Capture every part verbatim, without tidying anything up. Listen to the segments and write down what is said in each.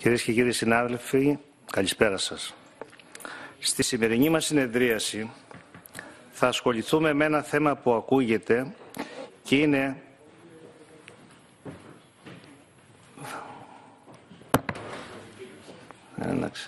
Κυρίες και κύριοι συνάδελφοι, καλησπέρα σας. Στη σημερινή μας συνεδρίαση θα ασχοληθούμε με ένα θέμα που ακούγεται και είναι Έναξε.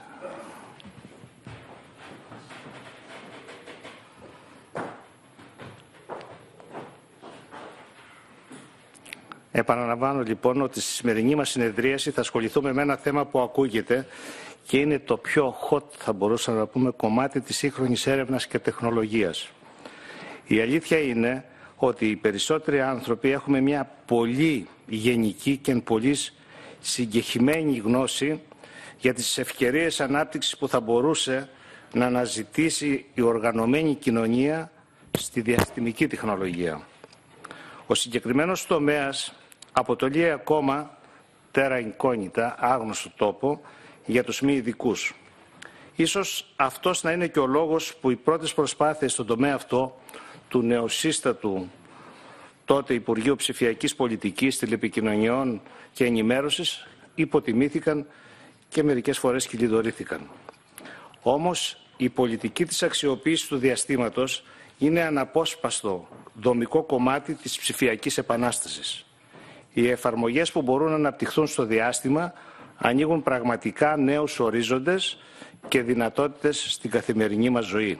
Επαναλαμβάνω λοιπόν ότι στη σημερινή μας συνεδρίαση θα ασχοληθούμε με ένα θέμα που ακούγεται και είναι το πιο hot, θα μπορούσαμε να πούμε, κομμάτι της σύγχρονης έρευνας και τεχνολογίας. Η αλήθεια είναι ότι οι περισσότεροι άνθρωποι έχουμε μια πολύ γενική και πολύ συγκεκριμένη γνώση για τις ευκαιρίες ανάπτυξης που θα μπορούσε να αναζητήσει η οργανωμένη κοινωνία στη διαστημική τεχνολογία. Ο συγκεκριμένος τομέας αποτελεί ακόμα terra incognita, άγνωστο τόπο, για τους μη ειδικούς. Ίσως αυτός να είναι και ο λόγος που οι πρώτες προσπάθειες στον τομέα αυτό του νεοσύστατου τότε Υπουργείου Ψηφιακής Πολιτικής, Τηλεπικοινωνιών και Ενημέρωσης υποτιμήθηκαν και μερικές φορές κυλιδωρήθηκαν. Όμως η πολιτική της αξιοποίησης του διαστήματος είναι αναπόσπαστο δομικό κομμάτι της ψηφιακής επανάστασης. Οι εφαρμογές που μπορούν να αναπτυχθούν στο διάστημα ανοίγουν πραγματικά νέους ορίζοντες και δυνατότητες στην καθημερινή μας ζωή.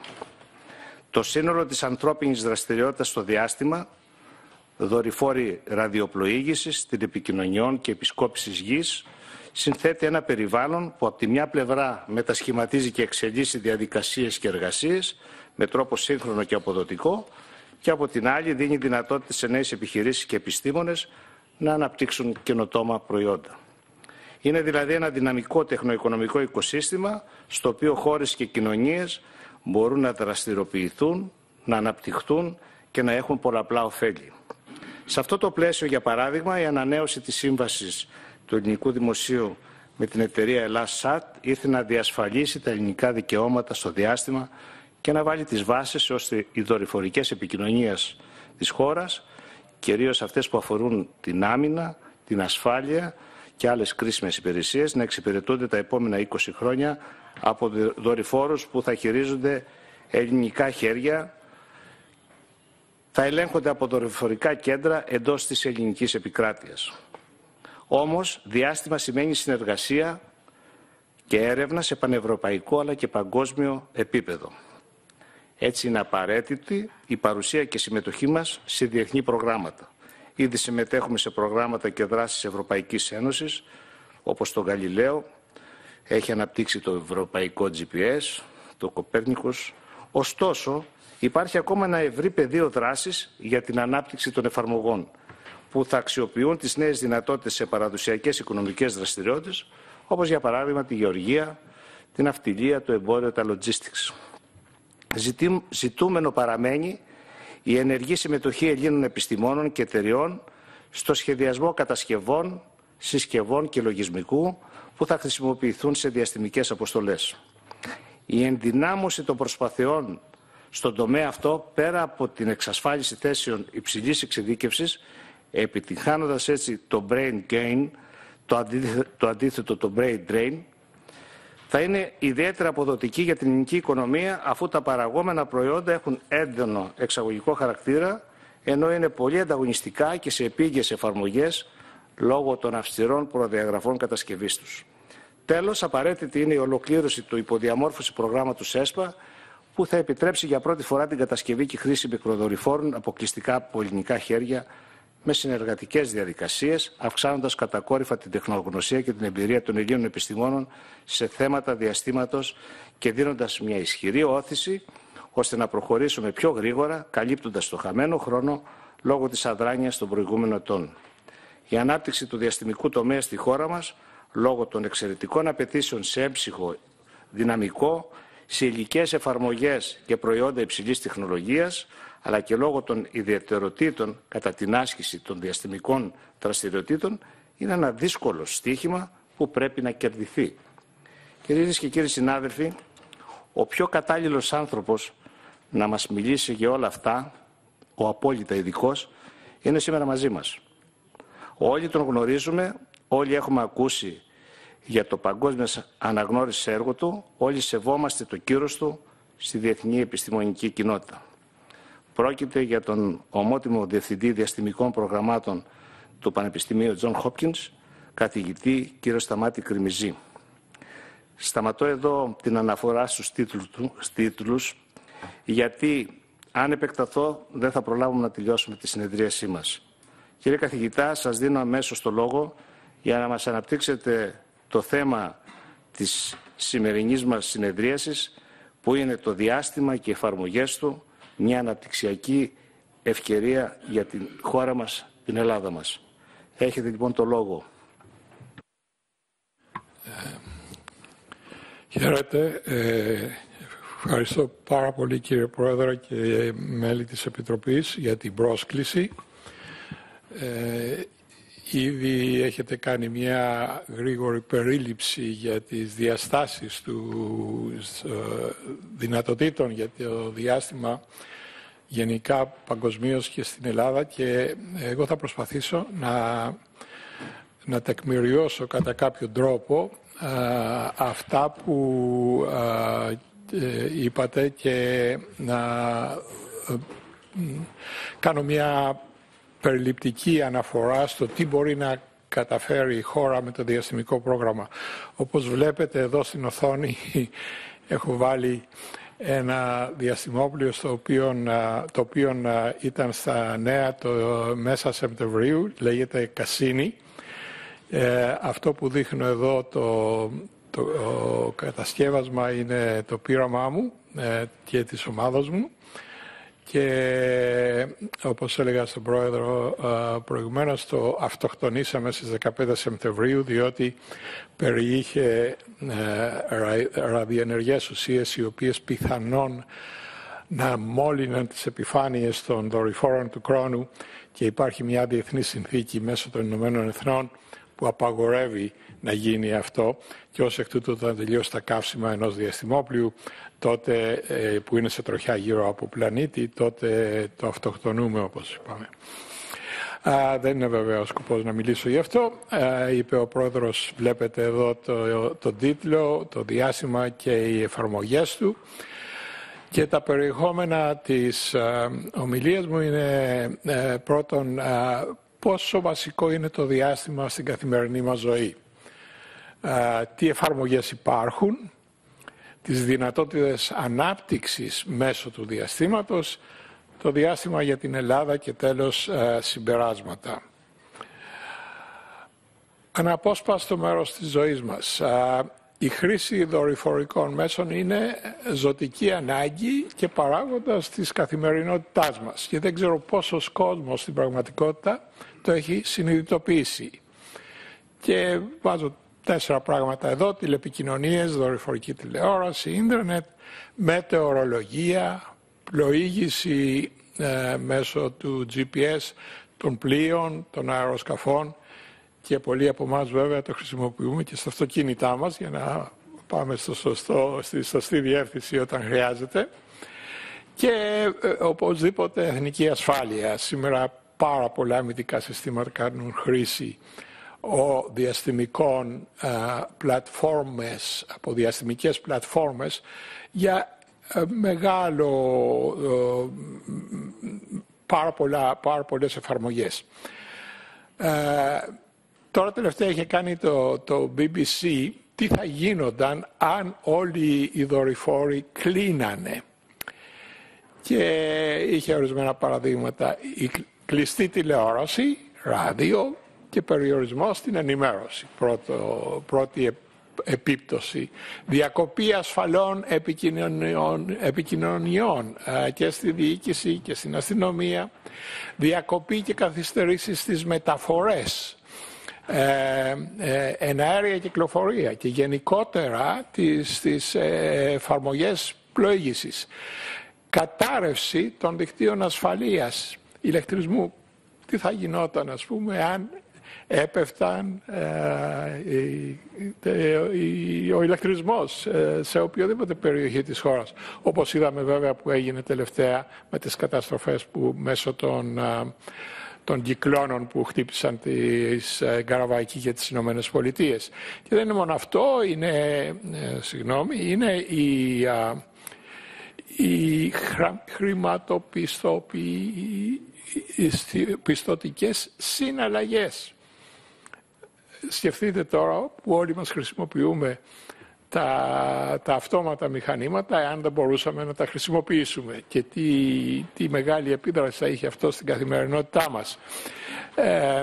Το σύνολο της ανθρώπινης δραστηριότητας στο διάστημα, δορυφόροι ραδιοπλοήγησης, τηλεπικοινωνιών και επισκόπησης γης, συνθέτει ένα περιβάλλον που από τη μια πλευρά μετασχηματίζει και εξελίσσει διαδικασίες και εργασίες με τρόπο σύγχρονο και αποδοτικό και από την άλλη δίνει δυνατότητες σε νέες επιχειρήσεις και επιστήμονες να αναπτύξουν καινοτόμα προϊόντα. Είναι δηλαδή ένα δυναμικό τεχνοοικονομικό οικοσύστημα στο οποίο χώρες και κοινωνίες μπορούν να δραστηριοποιηθούν, να αναπτυχθούν και να έχουν πολλαπλά ωφέλη. Σε αυτό το πλαίσιο, για παράδειγμα, η ανανέωση της σύμβασης του ελληνικού δημοσίου με την εταιρεία Ελλάς.Σατ ήρθε να διασφαλίσει τα ελληνικά δικαιώματα στο διάστημα και να βάλει τις βάσεις ώστε οι δορυφορικές επικοινωνίες της χώρας, κυρίως αυτές που αφορούν την άμυνα, την ασφάλεια και άλλες κρίσιμες υπηρεσίες, να εξυπηρετούνται τα επόμενα είκοσι χρόνια από δορυφόρους που θα χειρίζονται ελληνικά χέρια, θα ελέγχονται από δορυφορικά κέντρα εντός της ελληνικής επικράτειας. Όμως, διάστημα σημαίνει συνεργασία και έρευνα σε πανευρωπαϊκό αλλά και παγκόσμιο επίπεδο. Έτσι είναι απαραίτητη η παρουσία και συμμετοχή μας σε διεθνή προγράμματα. Ήδη συμμετέχουμε σε προγράμματα και δράσεις Ευρωπαϊκής Ένωσης, όπως το Γαλιλαίο, έχει αναπτύξει το Ευρωπαϊκό τζι πι ες, το Κοπέρνικος. Ωστόσο, υπάρχει ακόμα ένα ευρύ πεδίο δράσης για την ανάπτυξη των εφαρμογών, που θα αξιοποιούν τις νέες δυνατότητες σε παραδοσιακές οικονομικές δραστηριότητες, όπως για παράδειγμα τη γεωργία, την ναυτιλία, το εμπόριο, τα logistics. Ζητούμενο παραμένει η ενεργή συμμετοχή Ελλήνων επιστημόνων και εταιριών στο σχεδιασμό κατασκευών, συσκευών και λογισμικού που θα χρησιμοποιηθούν σε διαστημικές αποστολές. Η ενδυνάμωση των προσπαθειών στον τομέα αυτό, πέρα από την εξασφάλιση θέσεων υψηλής εξειδίκευσης, επιτυγχάνοντας έτσι το brain gain, το αντίθετο, το αντίθετο το brain drain, θα είναι ιδιαίτερα αποδοτική για την ελληνική οικονομία, αφού τα παραγόμενα προϊόντα έχουν έντονο εξαγωγικό χαρακτήρα, ενώ είναι πολύ ανταγωνιστικά και σε επίγειες εφαρμογές λόγω των αυστηρών προδιαγραφών κατασκευής τους. Τέλος, απαραίτητη είναι η ολοκλήρωση του υποδιαμόρφωση προγράμματος ΕΣΠΑ, που θα επιτρέψει για πρώτη φορά την κατασκευή και χρήση μικροδορυφόρων αποκλειστικά από ελληνικά χέρια, με συνεργατικές διαδικασίες, αυξάνοντας κατακόρυφα την τεχνογνωσία και την εμπειρία των Ελλήνων επιστημόνων σε θέματα διαστήματος και δίνοντας μια ισχυρή όθηση ώστε να προχωρήσουμε πιο γρήγορα, καλύπτοντας το χαμένο χρόνο λόγω της αδράνειας των προηγούμενων ετών. Η ανάπτυξη του διαστημικού τομέα στη χώρα μας, λόγω των εξαιρετικών απαιτήσεων σε έμψυχο δυναμικό, σε υλικές εφαρμογές και προϊόντα υψηλής τεχνολογίας, αλλά και λόγω των ιδιαιτεροτήτων κατά την άσκηση των διαστημικών δραστηριοτήτων, είναι ένα δύσκολο στοίχημα που πρέπει να κερδιθεί. Κυρίες και κύριοι συνάδελφοι, ο πιο κατάλληλος άνθρωπος να μας μιλήσει για όλα αυτά, ο απόλυτα ειδικός, είναι σήμερα μαζί μας. Όλοι τον γνωρίζουμε, όλοι έχουμε ακούσει για το παγκόσμιο αναγνώριση έργο του, όλοι σεβόμαστε το κύρος του στη διεθνή επιστημονική κοινότητα. Πρόκειται για τον ομότιμο Διευθυντή Διαστημικών Προγραμμάτων του Πανεπιστημίου John Hopkins, καθηγητή κύριο Σταμάτη Κρημιζή. Σταματώ εδώ την αναφορά στους τίτλους, γιατί αν επεκταθώ δεν θα προλάβουμε να τελειώσουμε τη συνεδρίασή μας. Κύριε καθηγητά, σας δίνω αμέσως το λόγο για να μας αναπτύξετε το θέμα της σημερινής μας συνεδρίασης, που είναι το διάστημα και οι εφαρμογές του, μια αναπτυξιακή ευκαιρία για την χώρα μας, την Ελλάδα μας. Έχετε λοιπόν το λόγο. Ε, χαίρετε. Ε, ευχαριστώ πάρα πολύ κύριε Πρόεδρε και μέλη της Επιτροπής για την πρόσκληση. Ε, Ήδη έχετε κάνει μια γρήγορη περίληψη για τις διαστάσεις του δυνατοτήτων για το διάστημα γενικά παγκοσμίως και στην Ελλάδα, και εγώ θα προσπαθήσω να, να τεκμηριώσω κατά κάποιο τρόπο α, αυτά που α, ε, είπατε και να ε, κάνω μια περιληπτική αναφορά στο τι μπορεί να καταφέρει η χώρα με το διαστημικό πρόγραμμα. Όπως βλέπετε εδώ στην οθόνη έχω βάλει ένα διαστημόπλιο στο οποίο, το οποίο ήταν στα νέα το μέσα Σεπτεμβρίου, λέγεται Κασίνη. Ε, αυτό που δείχνω εδώ το, το κατασκεύασμα είναι το πείραμά μου ε, και της ομάδας μου. Και όπως έλεγα στον Πρόεδρο προηγουμένως, το αυτοκτονήσαμε στις δεκαπέντε Σεπτεμβρίου, διότι περιείχε ραδιενεργές ουσίες οι οποίες πιθανόν να μόλυναν τις επιφάνειες των δορυφόρων του χρόνου, και υπάρχει μια διεθνή συνθήκη μέσω των Ηνωμένων Εθνών που απαγορεύει να γίνει αυτό, και ως εκ τούτου όταν τελειώσει τα καύσιμα ενός διαστημόπλοιου, τότε ε, που είναι σε τροχιά γύρω από πλανήτη, τότε το αυτοκτονούμε, όπως είπαμε. Α, δεν είναι βέβαια ο σκοπός να μιλήσω γι' αυτό. Α, είπε ο Πρόεδρος, βλέπετε εδώ το, το τίτλο, το διάστημα και οι εφαρμογές του. Και τα περιεχόμενα της α, ομιλίας μου είναι α, πρώτον α, πόσο βασικό είναι το διάστημα στην καθημερινή μας ζωή. Α, τι εφαρμογές υπάρχουν, τις δυνατότητες ανάπτυξης μέσω του διαστήματος, το διάστημα για την Ελλάδα και τέλος α, συμπεράσματα. Αναπόσπαστο μέρος της ζωής μας. Α, η χρήση δορυφορικών μέσων είναι ζωτική ανάγκη και παράγοντας της καθημερινότητάς μας, και δεν ξέρω πόσος κόσμος στην πραγματικότητα το έχει συνειδητοποιήσει. Και βάζω τέσσερα πράγματα εδώ: τηλεπικοινωνίες, δορυφορική τηλεόραση, ίντερνετ, μετεωρολογία, πλοήγηση ε, μέσω του τζι πι ες των πλοίων, των αεροσκαφών, και πολλοί από εμάς βέβαια το χρησιμοποιούμε και στα αυτοκίνητά μας για να πάμε στο σωστό, στη σωστή διεύθυνση όταν χρειάζεται. Και ε, οπωσδήποτε εθνική ασφάλεια. Σήμερα πάρα πολλά αμυντικά συστήματα κάνουν χρήση ο διαστημικών α, πλατφόρμες, από διαστημικές πλατφόρμες για α, μεγάλο, α, πάρα, πολλά, πάρα πολλές εφαρμογές. Α, τώρα τελευταία είχε κάνει το, το μπι μπι σι τι θα γίνονταν αν όλοι οι δορυφόροι κλείνανε. Και είχε ορισμένα παραδείγματα: η κλειστή τηλεόραση, ράδιο, και περιορισμό στην ενημέρωση. Πρώτο, πρώτη επίπτωση. Διακοπή ασφαλών επικοινωνιών, επικοινωνιών και στη διοίκηση και στην αστυνομία. Διακοπή και καθυστερήσεις στις μεταφορές. Ε, ε, εναέρια κυκλοφορία και γενικότερα τις, τις ε, εφαρμογές πλοήγησης. Κατάρρευση των δικτύων ασφαλείας ηλεκτρισμού. Τι θα γινόταν, ας πούμε, αν έπεφταν ε, ε, ο ηλεκτρισμός ε, σε οποιοδήποτε περιοχή της χώρας. Όπως είδαμε βέβαια που έγινε τελευταία με τις καταστροφές που μέσω των, των κυκλώνων που χτύπησαν τις Καραβαϊκή και τις Ηνωμένες Πολιτείες. Και δεν είναι μόνο αυτό, είναι, συγγνώμη, είναι η, οι χρηματοπιστωτικές συναλλαγές. Σκεφτείτε τώρα που όλοι μας χρησιμοποιούμε τα, τα αυτόματα μηχανήματα, εάν δεν μπορούσαμε να τα χρησιμοποιήσουμε και τι, τι μεγάλη επίδραση θα είχε αυτό στην καθημερινότητά μας. Ε,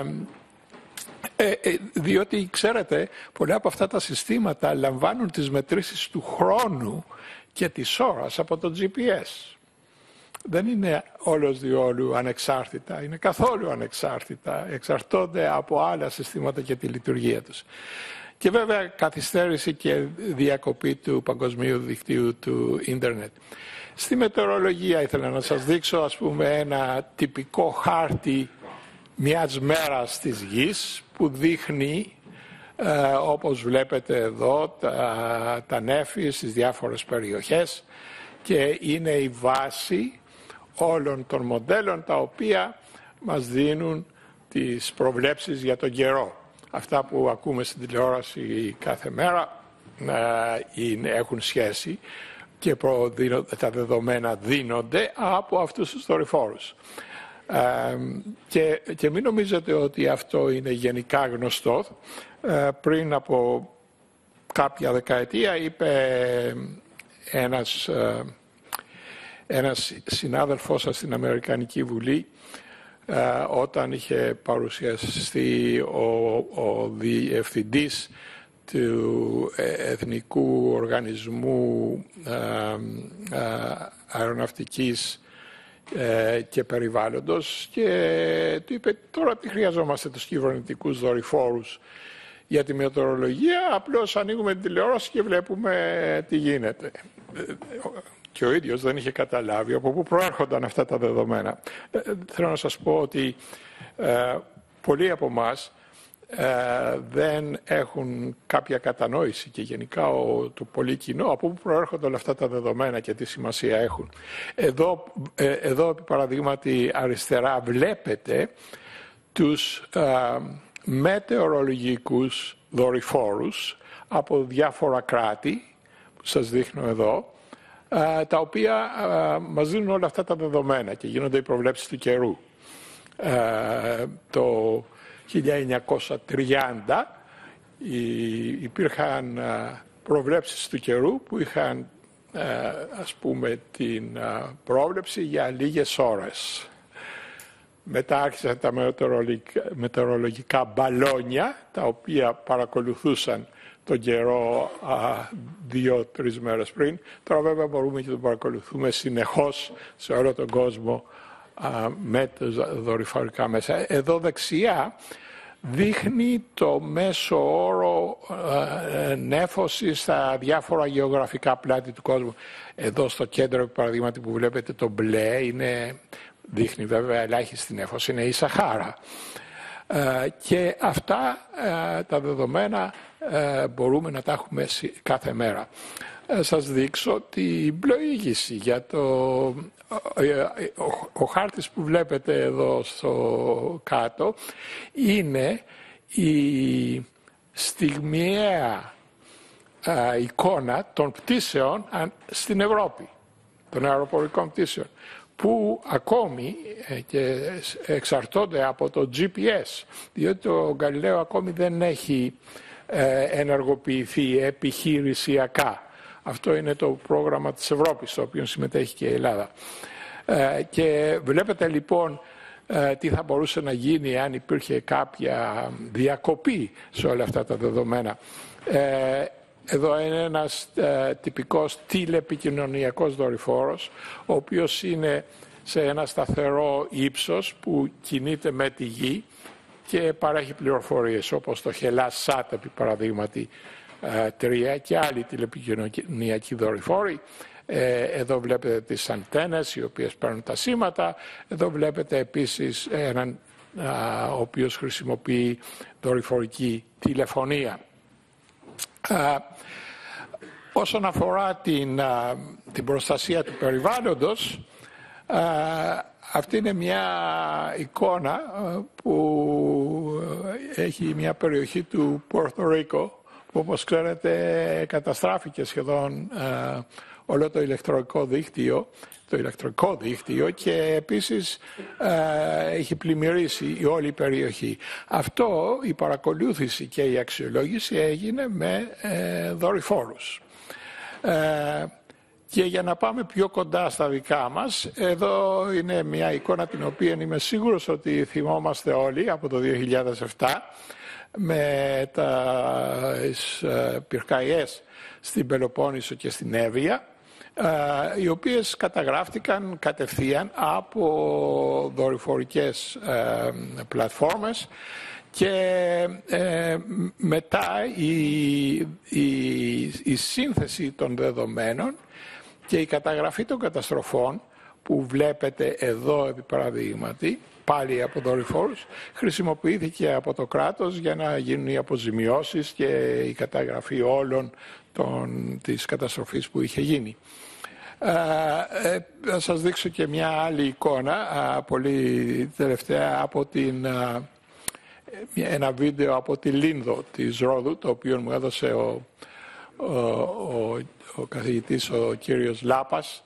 ε, ε, διότι, ξέρετε, πολλά από αυτά τα συστήματα λαμβάνουν τις μετρήσεις του χρόνου και της ώρας από το τζι πι ες. Δεν είναι όλος διόλου ανεξάρτητα, είναι καθόλου ανεξάρτητα, εξαρτώνται από άλλα συστήματα και τη λειτουργία τους. Και βέβαια καθυστέρηση και διακοπή του παγκοσμίου δικτύου του ίντερνετ. Στη μετεωρολογία ήθελα να σας δείξω, ας πούμε, ένα τυπικό χάρτη μιας μέρας της γης που δείχνει, ε, όπως βλέπετε εδώ, τα, τα νέφη στις διάφορες περιοχές και είναι η βάση όλων των μοντέλων τα οποία μας δίνουν τις προβλέψεις για τον καιρό. Αυτά που ακούμε στην τηλεόραση κάθε μέρα είναι, έχουν σχέση και τα δεδομένα δίνονται από αυτούς τους δορυφόρους. Ε, και, και μην νομίζετε ότι αυτό είναι γενικά γνωστό. Ε, πριν από κάποια δεκαετία είπε ένας, ε, ένας συνάδελφός σας στην Αμερικανική Βουλή, Uh, όταν είχε παρουσιαστεί ο, ο διευθυντής του Εθνικού Οργανισμού uh, uh, Αεροναυτικής uh, και Περιβάλλοντος και του είπε τώρα τι χρειαζόμαστε τους κυβερνητικούς δορυφόρους για τη μετεωρολογία, απλώς ανοίγουμε την τηλεόραση και βλέπουμε τι γίνεται. Και ο ίδιος δεν είχε καταλάβει από πού προέρχονταν αυτά τα δεδομένα. Ε, θέλω να σας πω ότι ε, πολλοί από εμάς ε, δεν έχουν κάποια κατανόηση και γενικά ο, το πολύ κοινό από πού προέρχονται όλα αυτά τα δεδομένα και τι σημασία έχουν. Εδώ, ε, εδώ επί παραδείγματι αριστερά βλέπετε τους ε, μετεωρολογικούς δορυφόρους από διάφορα κράτη που σας δείχνω εδώ, τα οποία μας δίνουν όλα αυτά τα δεδομένα και γίνονται οι προβλέψεις του καιρού. Το χίλια εννιακόσια τριάντα υπήρχαν προβλέψεις του καιρού που είχαν, ας πούμε, την πρόβλεψη για λίγες ώρες. Μετά άρχισαν τα μετεωρολογικά μπαλόνια, τα οποία παρακολουθούσαν τον καιρό δύο-τρεις μέρες πριν. Τώρα βέβαια μπορούμε και τον παρακολουθούμε συνεχώς σε όλο τον κόσμο α, με τα δορυφορικά μέσα. Εδώ δεξιά δείχνει το μέσο όρο α, νέφωση στα διάφορα γεωγραφικά πλάτη του κόσμου. Εδώ στο κέντρο, παραδείγματι, που βλέπετε το μπλε, είναι, δείχνει βέβαια ελάχιστη νέφωση, είναι η Σαχάρα. Α, και αυτά α, τα δεδομένα Ε, μπορούμε να τα έχουμε κάθε μέρα. Ε, σας δείξω την πλοήγηση για το... Ε, ο, ο χάρτης που βλέπετε εδώ στο κάτω είναι η στιγμιαία ε, εικόνα των πτήσεων στην Ευρώπη, των αεροπορικών πτήσεων, που ακόμη ε, και εξαρτώνται από το τζι πι ες, διότι το Γαλιλαίο ακόμη δεν έχει ενεργοποιηθεί επιχειρησιακά. Αυτό είναι το πρόγραμμα της Ευρώπης, στο οποίο συμμετέχει και η Ελλάδα. Και βλέπετε λοιπόν τι θα μπορούσε να γίνει αν υπήρχε κάποια διακοπή σε όλα αυτά τα δεδομένα. Εδώ είναι ένας τυπικός τηλεπικοινωνιακός δορυφόρος, ο οποίος είναι σε ένα σταθερό ύψος που κινείται με τη γη και παρέχει πληροφορίες όπως το HeLa-Sat, επί παραδείγματι τρία, και άλλοι τηλεπικοινωνιακοί δορυφόροι. Εδώ βλέπετε τις αντένες οι οποίες παίρνουν τα σήματα. Εδώ βλέπετε επίσης έναν ο οποίος χρησιμοποιεί δορυφορική τηλεφωνία. Όσον αφορά την, την προστασία του περιβάλλοντος, Αυτή είναι μια εικόνα που έχει μια περιοχή του Πόρτο Ρίκο, που όπως ξέρετε καταστράφηκε σχεδόν όλο το ηλεκτρικό δίκτυο, το ηλεκτρικό δίκτυο και επίσης έχει πλημμυρίσει η όλη η περιοχή. Αυτό, η παρακολούθηση και η αξιολόγηση έγινε με δορυφόρους. Και για να πάμε πιο κοντά στα δικά μας, εδώ είναι μια εικόνα την οποία είμαι σίγουρος ότι θυμόμαστε όλοι από το δύο χιλιάδες επτά με τα πυρκαγιές στην Πελοπόννησο και στην Εύβοια, οι οποίες καταγράφτηκαν κατευθείαν από δορυφορικές πλατφόρμες και ε, μετά η, η, η σύνθεση των δεδομένων και η καταγραφή των καταστροφών που βλέπετε εδώ επί παραδείγματι, πάλι από δορυφόρους, χρησιμοποιήθηκε από το κράτος για να γίνουν οι αποζημιώσεις και η καταγραφή όλων των, της καταστροφής που είχε γίνει. Ε, θα σας δείξω και μια άλλη εικόνα, πολύ τελευταία, από την, ένα βίντεο από τη Λίνδο της Ρόδου, το οποίο μου έδωσε ο, ο, ο, ο καθηγητής, ο κύριος Λάπας,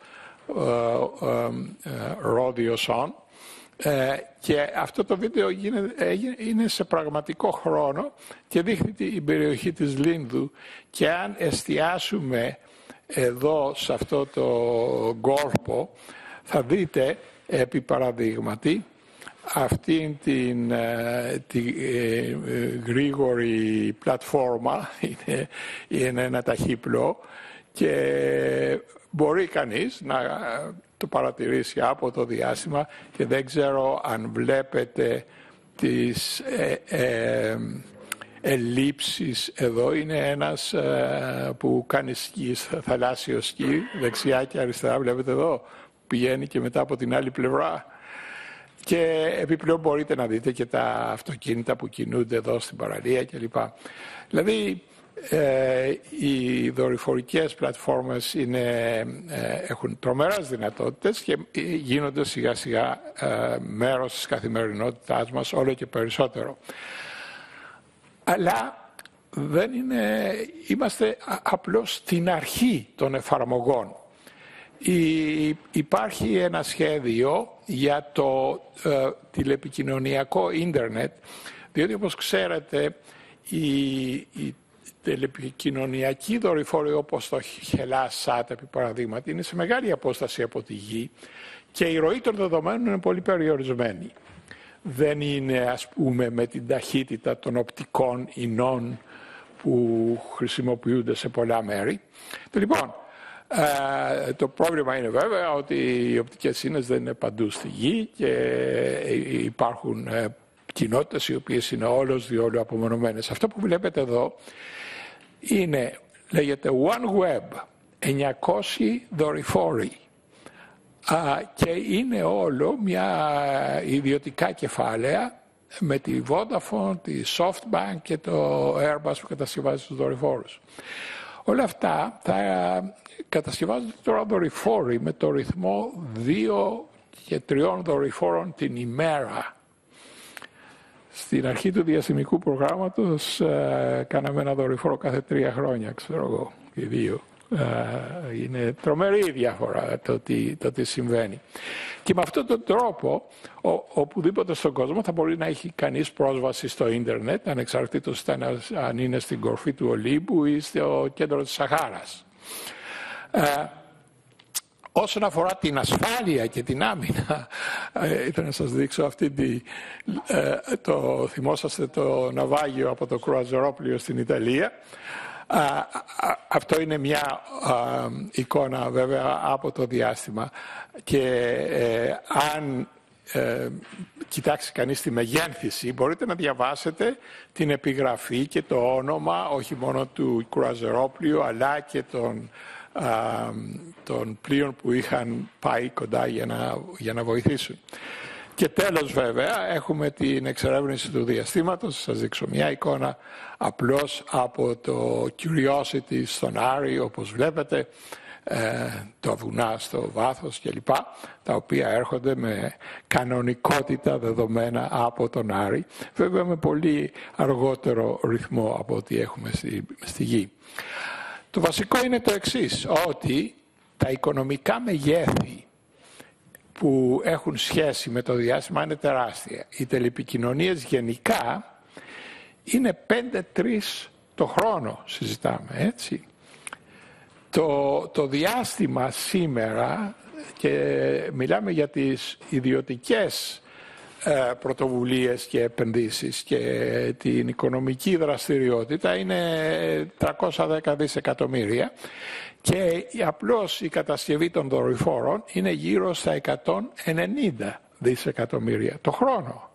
Ρόδιοσον. Ε, και αυτό το βίντεο είναι σε πραγματικό χρόνο και δείχνει την περιοχή της Λίνδου, και αν εστιάσουμε εδώ σε αυτό το κόρπο θα δείτε επί παραδείγματι αυτήν την, την ε, γρήγορη πλατφόρμα, είναι, είναι ένα ταχύπλο και μπορεί κανείς να το παρατηρήσει από το διάστημα, και δεν ξέρω αν βλέπετε τις ε, ε, ελλείψεις εδώ. Είναι ένας ε, που κάνει σκι, θαλάσσιο σκι, δεξιά και αριστερά, βλέπετε εδώ, πηγαίνει και μετά από την άλλη πλευρά. Και επιπλέον μπορείτε να δείτε και τα αυτοκίνητα που κινούνται εδώ στην παραλία κλπ. Δηλαδή, Ε, οι δορυφορικές πλατφόρμες είναι, ε, έχουν τρομερές δυνατότητες και γίνονται σιγά σιγά ε, μέρος της καθημερινότητάς μας όλο και περισσότερο. Αλλά δεν είναι, είμαστε απλώς στην αρχή των εφαρμογών. Η, υπάρχει ένα σχέδιο για το ε, τηλεπικοινωνιακό ίντερνετ, διότι όπως ξέρετε η, η τηλεπικοινωνιακοί δορυφόροι όπως το HELASAT επί παραδείγματι είναι σε μεγάλη απόσταση από τη γη και η ροή των δεδομένων είναι πολύ περιορισμένη. Δεν είναι, ας πούμε, με την ταχύτητα των οπτικών ινών που χρησιμοποιούνται σε πολλά μέρη. Λοιπόν, ε, το πρόβλημα είναι βέβαια ότι οι οπτικές ίνες δεν είναι παντού στη γη και υπάρχουν ε, κοινότητες οι οποίες είναι όλος διόλου απομονωμένες. Αυτό που βλέπετε εδώ είναι, λέγεται OneWeb, εννιακόσιοι δορυφόροι, Α, και είναι όλο μια ιδιωτικά κεφάλαια με τη Vodafone, τη SoftBank και το Airbus που κατασκευάζει τους δορυφόρους. Όλα αυτά θα κατασκευάζονται τώρα δορυφόροι με το ρυθμό δύο και τριών δορυφόρων την ημέρα. Στην αρχή του διαστημικού προγράμματος ε, κάναμε ένα δορυφόρο κάθε τρία χρόνια, ξέρω εγώ, ή δύο. Ε, είναι τρομερή η διαφορά το τι, το τι συμβαίνει. Και με αυτόν τον τρόπο, ο, οπουδήποτε στον κόσμο θα μπορεί να έχει κανείς πρόσβαση στο ίντερνετ, ανεξαρτήτως αν είναι στην κορφή του Ολύμπου ή στο κέντρο της Σαχάρας. Ε, Όσον αφορά την ασφάλεια και την άμυνα, ήθελα να σας δείξω αυτή τη, το, θυμόσαστε το ναυάγιο από το κρουαζερόπλοιο στην Ιταλία. Αυτό είναι μια εικόνα βέβαια από το διάστημα και ε, αν ε, κοιτάξει κανείς τη μεγένθηση μπορείτε να διαβάσετε την επιγραφή και το όνομα όχι μόνο του κρουαζερόπλοιου αλλά και των των πλοίων που είχαν πάει κοντά για να, για να βοηθήσουν. Και τέλος βέβαια έχουμε την εξερεύνηση του διαστήματος. Σας δείξω μια εικόνα απλώς από το Curiosity στον Άρη, όπως βλέπετε. τα βουνά στο βάθος κλπ, τα οποία έρχονται με κανονικότητα δεδομένα από τον Άρη, βέβαια με πολύ αργότερο ρυθμό από ό,τι έχουμε στη, στη Γη. Το βασικό είναι το εξής, ότι τα οικονομικά μεγέθη που έχουν σχέση με το διάστημα είναι τεράστια. Οι τηλεπικοινωνίες γενικά είναι πέντε τρία το χρόνο, συζητάμε, έτσι. Το, το διάστημα σήμερα, και μιλάμε για τις ιδιωτικές ε, πρωτοβουλίες και επενδύσεις και την οικονομική δραστηριότητα, είναι τριακόσια δέκα δισεκατομμύρια και απλώς η κατασκευή των δορυφόρων είναι γύρω στα εκατόν ενενήντα δισεκατομμύρια το χρόνο.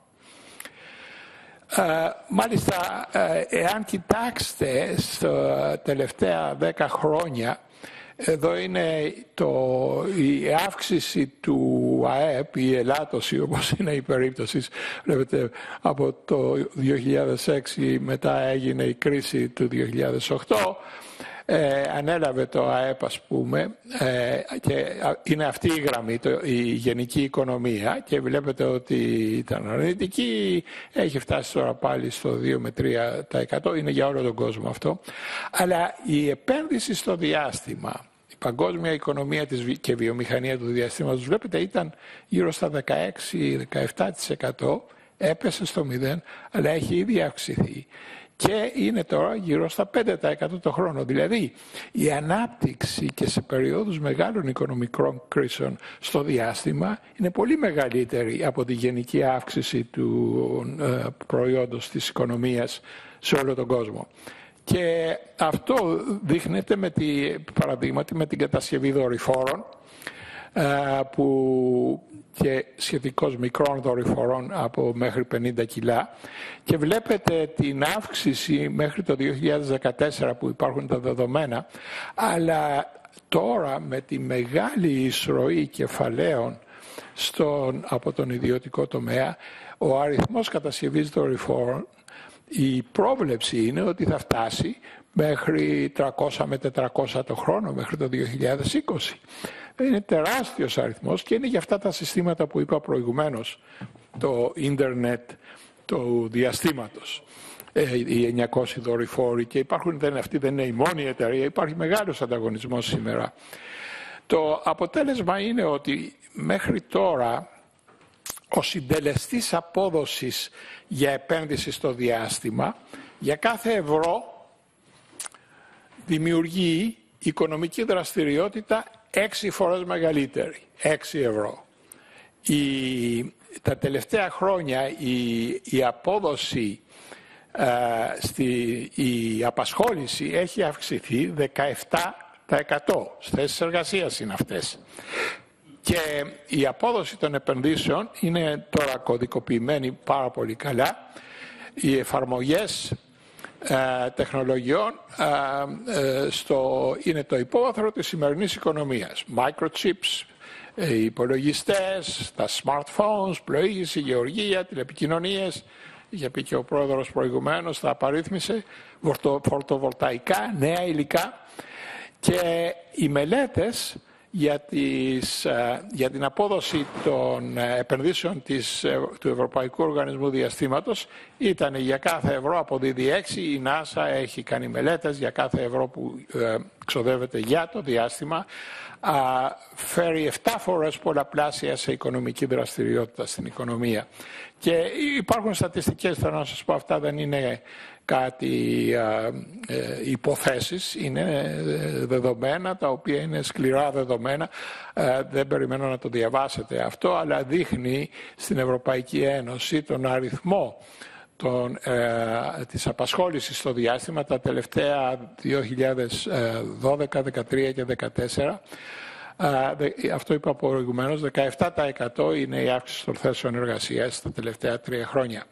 Uh, μάλιστα, uh, εάν κοιτάξετε στα τελευταία δέκα χρόνια, εδώ είναι το, η αύξηση του ΑΕΠ, η ελάττωση όπως είναι η περίπτωση. Βλέπετε, από το δύο χιλιάδες έξι μετά έγινε η κρίση του δύο χιλιάδες οκτώ, Ε, ανέλαβε το ΑΕΠ, ας πούμε, ε, και είναι αυτή η γραμμή, το, η γενική οικονομία, και βλέπετε ότι ήταν αρνητική, έχει φτάσει τώρα πάλι στο δύο με τρία τοις εκατό, είναι για όλο τον κόσμο αυτό. Αλλά η επένδυση στο διάστημα, η παγκόσμια οικονομία της και βιομηχανία του διαστήματος, βλέπετε, ήταν γύρω στα δεκαέξι με δεκαεπτά τοις εκατό, έπεσε στο μηδέν, αλλά έχει ήδη αυξηθεί. Και είναι τώρα γύρω στα πέντε τοις εκατό το χρόνο. Δηλαδή, η ανάπτυξη και σε περιόδους μεγάλων οικονομικών κρίσεων στο διάστημα είναι πολύ μεγαλύτερη από τη γενική αύξηση του ε, προϊόντος της οικονομίας σε όλο τον κόσμο. Και αυτό δείχνεται με τη, παραδείγματι με την κατασκευή δορυφόρων, ε, που και σχετικώς μικρών δορυφορών από μέχρι πενήντα κιλά, και βλέπετε την αύξηση μέχρι το δύο χιλιάδες δεκατέσσερα που υπάρχουν τα δεδομένα, αλλά τώρα με τη μεγάλη εισρωή κεφαλαίων στον, από τον ιδιωτικό τομέα, ο αριθμός κατασκευής δορυφόρων, η πρόβλεψη είναι ότι θα φτάσει μέχρι τριακόσια με τετρακόσια το χρόνο μέχρι το δύο χιλιάδες είκοσι. Είναι τεράστιος αριθμός και είναι για αυτά τα συστήματα που είπα προηγουμένως, το ίντερνετ του διαστήματος, ε, οι εννιακόσιοι δορυφόροι, και υπάρχουν, δεν, αυτή δεν είναι η μόνη εταιρεία, υπάρχει μεγάλος ανταγωνισμός σήμερα. Το αποτέλεσμα είναι ότι μέχρι τώρα ο συντελεστής απόδοσης για επένδυση στο διάστημα για κάθε ευρώ δημιουργεί οικονομική δραστηριότητα έξι φορές μεγαλύτερη, έξι ευρώ. Η, τα τελευταία χρόνια η, η απόδοση, α, στη, η απασχόληση έχει αυξηθεί δεκαεπτά τοις εκατό. Θέσεις εργασίας είναι αυτές. Και η απόδοση των επενδύσεων είναι τώρα κωδικοποιημένη πάρα πολύ καλά. Οι εφαρμογές ε, τεχνολογιών ε, ε, στο, είναι το υπόβαθρο της σημερινής οικονομίας. Microchips, ε, υπολογιστές, τα smartphones, πλοήγηση, γεωργία, τηλεπικοινωνίες, είχε πει και ο πρόεδρος προηγουμένως, τα απαρίθμησε, φωτοβολταϊκά, νέα υλικά, και οι μελέτες για, τις, για την απόδοση των επενδύσεων της, του Ευρωπαϊκού Οργανισμού Διαστήματος ήταν για κάθε ευρώ αποδίδει έξι. Η NASA έχει κάνει μελέτες για κάθε ευρώ που ε, ξοδεύεται για το διάστημα, α, φέρει επτά φορές πολλαπλάσια σε οικονομική δραστηριότητα στην οικονομία. Και υπάρχουν στατιστικές, θέλω να σας πω, αυτά δεν είναι κάτι ε, ε, υποθέσεις, είναι δεδομένα τα οποία είναι σκληρά δεδομένα, ε, δεν περιμένω να το διαβάσετε αυτό, αλλά δείχνει στην Ευρωπαϊκή Ένωση τον αριθμό των, ε, της απασχόλησης στο διάστημα τα τελευταία δύο χιλιάδες δώδεκα, δεκατρία και δεκατέσσερα. Uh, αυτό είπα προηγουμένως, δεκαεπτά τοις εκατό είναι η αύξηση των θέσεων εργασίας τα τελευταία τρία χρόνια.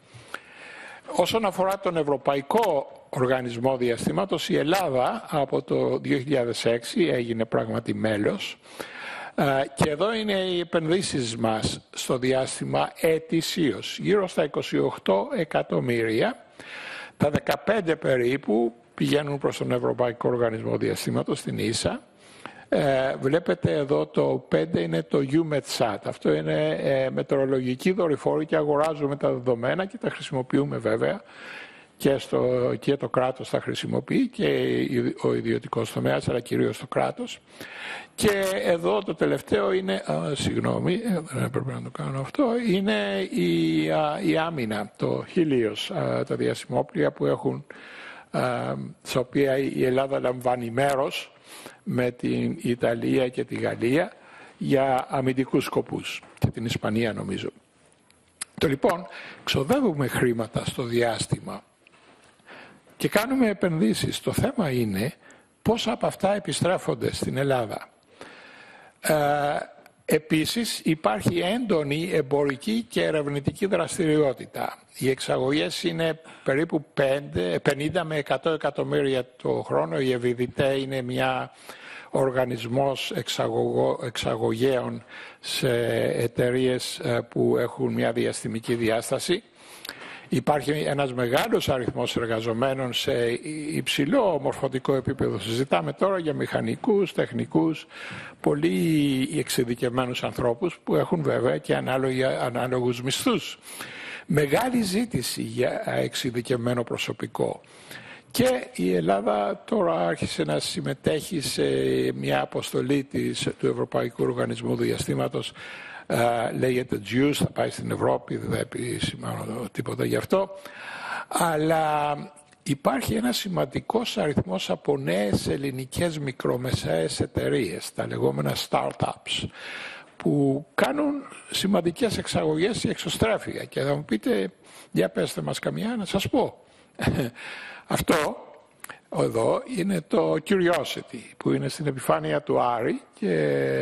Όσον αφορά τον Ευρωπαϊκό Οργανισμό Διαστήματος, η Ελλάδα από το δύο χιλιάδες έξι έγινε πράγματι μέλος, uh, και εδώ είναι οι επενδύσεις μας στο διάστημα ετησίως, γύρω στα είκοσι οκτώ εκατομμύρια, τα δεκαπέντε περίπου πηγαίνουν προς τον Ευρωπαϊκό Οργανισμό Διαστήματος, στην ίσα, Ε, βλέπετε εδώ το πέντε είναι το EUMETSAT. Αυτό είναι ε, μετεωρολογική δορυφόρη και αγοράζουμε τα δεδομένα και τα χρησιμοποιούμε βέβαια. Και, στο, και το κράτος τα χρησιμοποιεί και ο ιδιωτικός τομέας, αλλά κυρίως το κράτος. Και εδώ το τελευταίο είναι, α, συγγνώμη, δεν έπρεπε να το κάνω αυτό, είναι η, α, η άμυνα, το Helios, α, τα διασημόπλια που έχουν, α, στα οποία η Ελλάδα λαμβάνει μέρος με την Ιταλία και τη Γαλλία για αμυντικούς σκοπούς και την Ισπανία νομίζω. Το λοιπόν, ξοδεύουμε χρήματα στο διάστημα και κάνουμε επενδύσεις. Το θέμα είναι πόσα από αυτά επιστρέφονται στην Ελλάδα. Ε, επίσης υπάρχει έντονη εμπορική και ερευνητική δραστηριότητα. Οι εξαγωγές είναι περίπου πενήντα με εκατό εκατομμύρια το χρόνο. Η Εβιδιτέ είναι μια οργανισμός εξαγωγέων σε εταιρείες που έχουν μια διαστημική διάσταση. Υπάρχει ένας μεγάλος αριθμός εργαζομένων σε υψηλό μορφωτικό επίπεδο. Συζητάμε τώρα για μηχανικούς, τεχνικούς, πολύ εξειδικευμένους ανθρώπους που έχουν βέβαια και ανάλογους μισθούς. Μεγάλη ζήτηση για εξειδικευμένο προσωπικό. Και η Ελλάδα τώρα άρχισε να συμμετέχει σε μια αποστολή της, του Ευρωπαϊκού Οργανισμού Διαστήματος. Uh, λέγεται JUICE, θα πάει στην Ευρώπη, δεν θα επισημάνω τίποτα γι' αυτό, αλλά υπάρχει ένα σημαντικός αριθμός από νέες ελληνικές μικρομεσαίες εταιρείες, τα λεγόμενα startups, που κάνουν σημαντικές εξαγωγές και εξωστρέφεια. Και θα μου πείτε, για πέστε μας καμιά να σας πω. Αυτό εδώ είναι το Curiosity που είναι στην επιφάνεια του Άρη και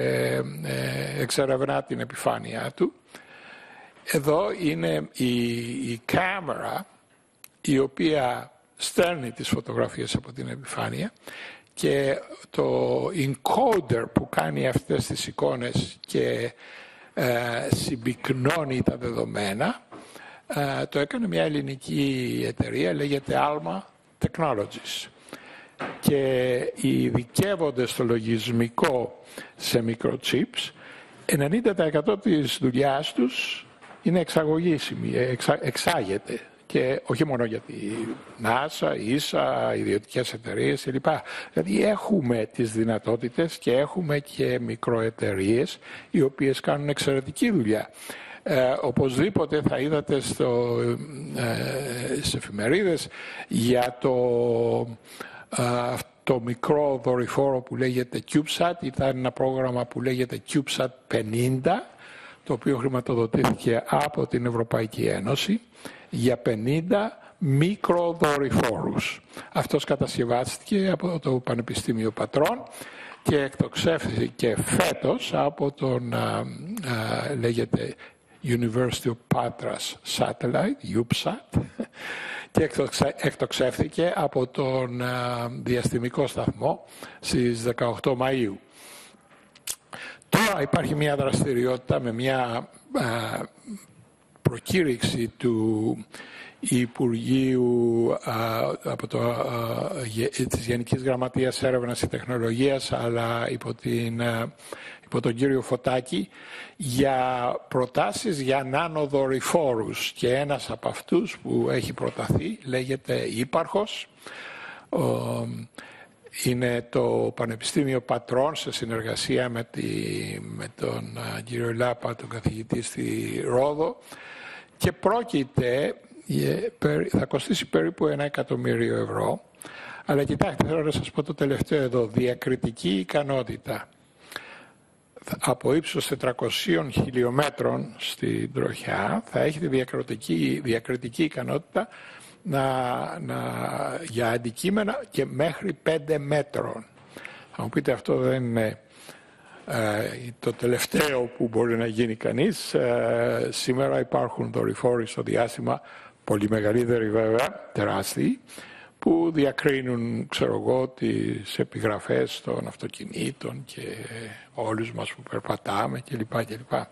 εξερευνά την επιφάνεια του. Εδώ είναι η, η κάμερα η οποία στέλνει τις φωτογραφίες από την επιφάνεια και το encoder που κάνει αυτές τις εικόνες και ε, συμπυκνώνει τα δεδομένα ε, το έκανε μια ελληνική εταιρεία, λέγεται Alma Technologies. Και οι ειδικεύονται στο λογισμικό σε microchips, ενενήντα τοις εκατό της δουλειάς τους είναι εξαγωγήσιμη, εξα, εξάγεται. Και όχι μόνο για τη NASA, ίσα, ιδιωτικές εταιρείες κλπ. Δηλαδή έχουμε τις δυνατότητες και έχουμε και μικροεταιρείες οι οποίες κάνουν εξαιρετική δουλειά. Ε, οπωσδήποτε θα είδατε στο, ε, στις εφημερίδες για το, ε, το μικρό δορυφόρο που λέγεται CubeSat. Ήταν ένα πρόγραμμα που λέγεται CubeSat πενήντα, το οποίο χρηματοδοτήθηκε από την Ευρωπαϊκή Ένωση για πενήντα μικροδορυφόρους. Αυτός κατασκευάστηκε από το Πανεπιστήμιο Πατρών και εκτοξεύθηκε φέτος από τον, α, α, λέγεται University of Patras Satellite, EUPSAT, και εκτοξεύθηκε από τον α, διαστημικό σταθμό στις δεκαοκτώ Μαΐου. Τώρα υπάρχει μια δραστηριότητα με μια α, προκήρυξη του Υπουργείου α, από το, α, της Γενικής Γραμματείας Έρευνας και Τεχνολογίας, αλλά υπό, την, α, υπό τον κύριο Φωτάκη, για προτάσεις για νανοδορυφόρους. Και ένας από αυτούς που έχει προταθεί λέγεται Ύπαρχος. Ο, είναι το Πανεπιστήμιο Πατρών σε συνεργασία με, τη, με τον α, κύριο Λάπα, τον καθηγητή στη Ρόδο, και πρόκειται, θα κοστίσει περίπου ένα εκατομμύριο ευρώ. Αλλά κοιτάξτε, θέλω να σας πω το τελευταίο εδώ, διακριτική ικανότητα. Από ύψος τετρακοσίων χιλιόμετρων στην τροχιά θα έχει τη διακριτική, διακριτική ικανότητα να, να, για αντικείμενα και μέχρι πέντε μέτρων. Θα μου πείτε, αυτό δεν είναι ε, το τελευταίο που μπορεί να γίνει κανείς. Ε, σήμερα υπάρχουν δορυφόροι στο διάστημα, πολύ μεγαλύτεροι βέβαια, τεράστιοι, που διακρίνουν, ξέρω εγώ, τις επιγραφές των αυτοκινήτων και όλους μας που περπατάμε κλπ. κλπ. Ε,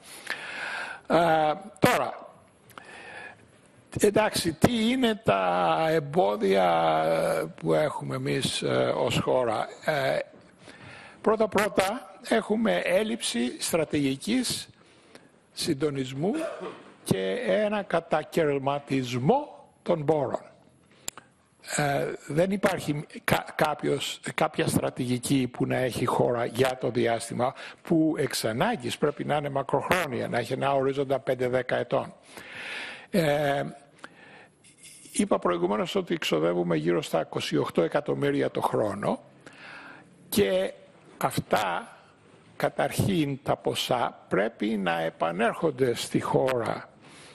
τώρα, εντάξει, τι είναι τα εμπόδια που έχουμε εμείς ε, ως χώρα. Ε, Πρώτα-πρώτα έχουμε έλλειψη στρατηγικής συντονισμού και ένα κατακαιρματισμό των πόρων. Ε, δεν υπάρχει κα, κάποιος, κάποια στρατηγική που να έχει χώρα για το διάστημα, που εξ ανάγκης πρέπει να είναι μακροχρόνια, να έχει ένα ορίζοντα πέντε δέκα ετών. Ε, είπα προηγουμένως ότι εξοδεύουμε γύρω στα είκοσι οκτώ εκατομμύρια το χρόνο και αυτά, καταρχήν τα ποσά, πρέπει να επανέρχονται στη χώρα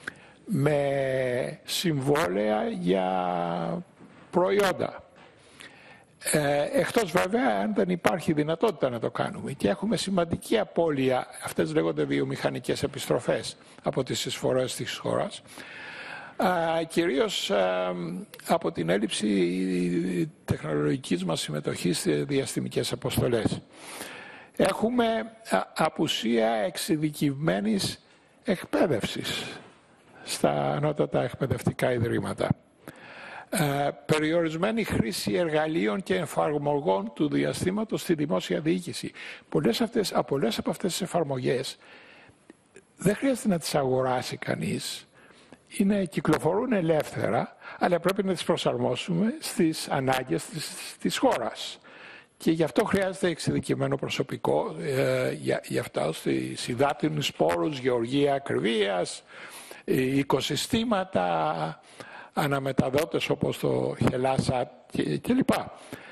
με συμβόλαια για προϊόντα. Ε, εκτός βέβαια αν δεν υπάρχει δυνατότητα να το κάνουμε. Και έχουμε σημαντική απώλεια, αυτές λέγονται βιομηχανικές επιστροφές από τις εισφορές της χώρας, ε, κυρίως ε, από την έλλειψη τεχνολογικής μας συμμετοχής σε διαστημικές αποστολές. Έχουμε απουσία εξειδικευμένης εκπαίδευσης στα ανώτατα εκπαιδευτικά ιδρύματα. Ε, περιορισμένη χρήση εργαλείων και εφαρμογών του διαστήματος στη δημόσια διοίκηση. Πολλές, αυτές, πολλές από αυτές τις εφαρμογές δεν χρειάζεται να τις αγοράσει κανείς. Είναι, κυκλοφορούν ελεύθερα, αλλά πρέπει να τις προσαρμόσουμε στις ανάγκες της, της χώρας. Και γι' αυτό χρειάζεται εξειδικευμένο προσωπικό, ε, για, για αυτά, στις υδάτινους σπόρους, γεωργία ακριβίας, οικοσυστήματα, αναμεταδότες όπως το Χελάσατ κλπ. Ε,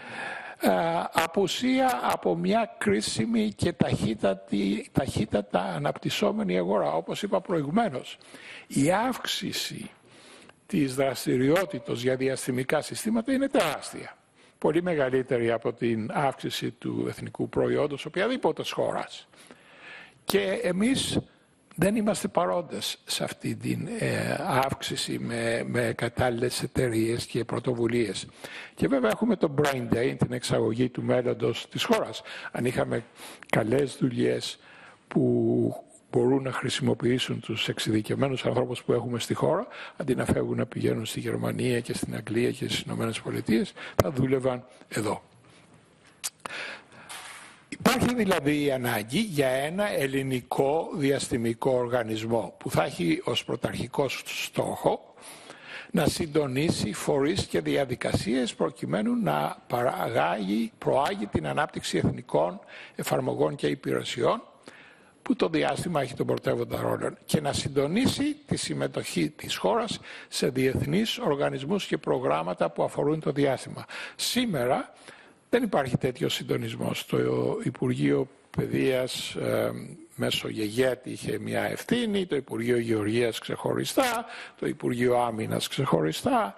απουσία από μια κρίσιμη και ταχύτατη, ταχύτατα αναπτυσσόμενη αγορά. Όπως είπα προηγουμένως, η αύξηση της δραστηριότητας για διαστημικά συστήματα είναι τεράστια. Πολύ μεγαλύτερη από την αύξηση του εθνικού προϊόντος οποιαδήποτε χώρας. Και εμείς δεν είμαστε παρόντες σε αυτή την ε, αύξηση με, με κατάλληλες εταιρείες και πρωτοβουλίες. Και βέβαια έχουμε το Brain Day, την εξαγωγή του μέλλοντος της χώρας. Αν είχαμε καλές δουλειές που μπορούν να χρησιμοποιήσουν τους εξειδικευμένους ανθρώπους που έχουμε στη χώρα, αντί να φεύγουν να πηγαίνουν στη Γερμανία και στην Αγγλία και στις Ηνωμένες Πολιτείες, θα δούλευαν εδώ. Υπάρχει δηλαδή η ανάγκη για ένα ελληνικό διαστημικό οργανισμό που θα έχει ως πρωταρχικό στόχο να συντονίσει φορείς και διαδικασίες προκειμένου να παραγάγει, προάγει την ανάπτυξη εθνικών εφαρμογών και υπηρεσιών που το διάστημα έχει τον πρωτεύοντα ρόλο και να συντονίσει τη συμμετοχή της χώρας σε διεθνείς οργανισμούς και προγράμματα που αφορούν το διάστημα. Σήμερα δεν υπάρχει τέτοιο συντονισμό. Το Υπουργείο Παιδείας ε, μέσω ΓΕΓΕΤ είχε μια ευθύνη, το Υπουργείο Γεωργίας ξεχωριστά, το Υπουργείο Άμυνας ξεχωριστά,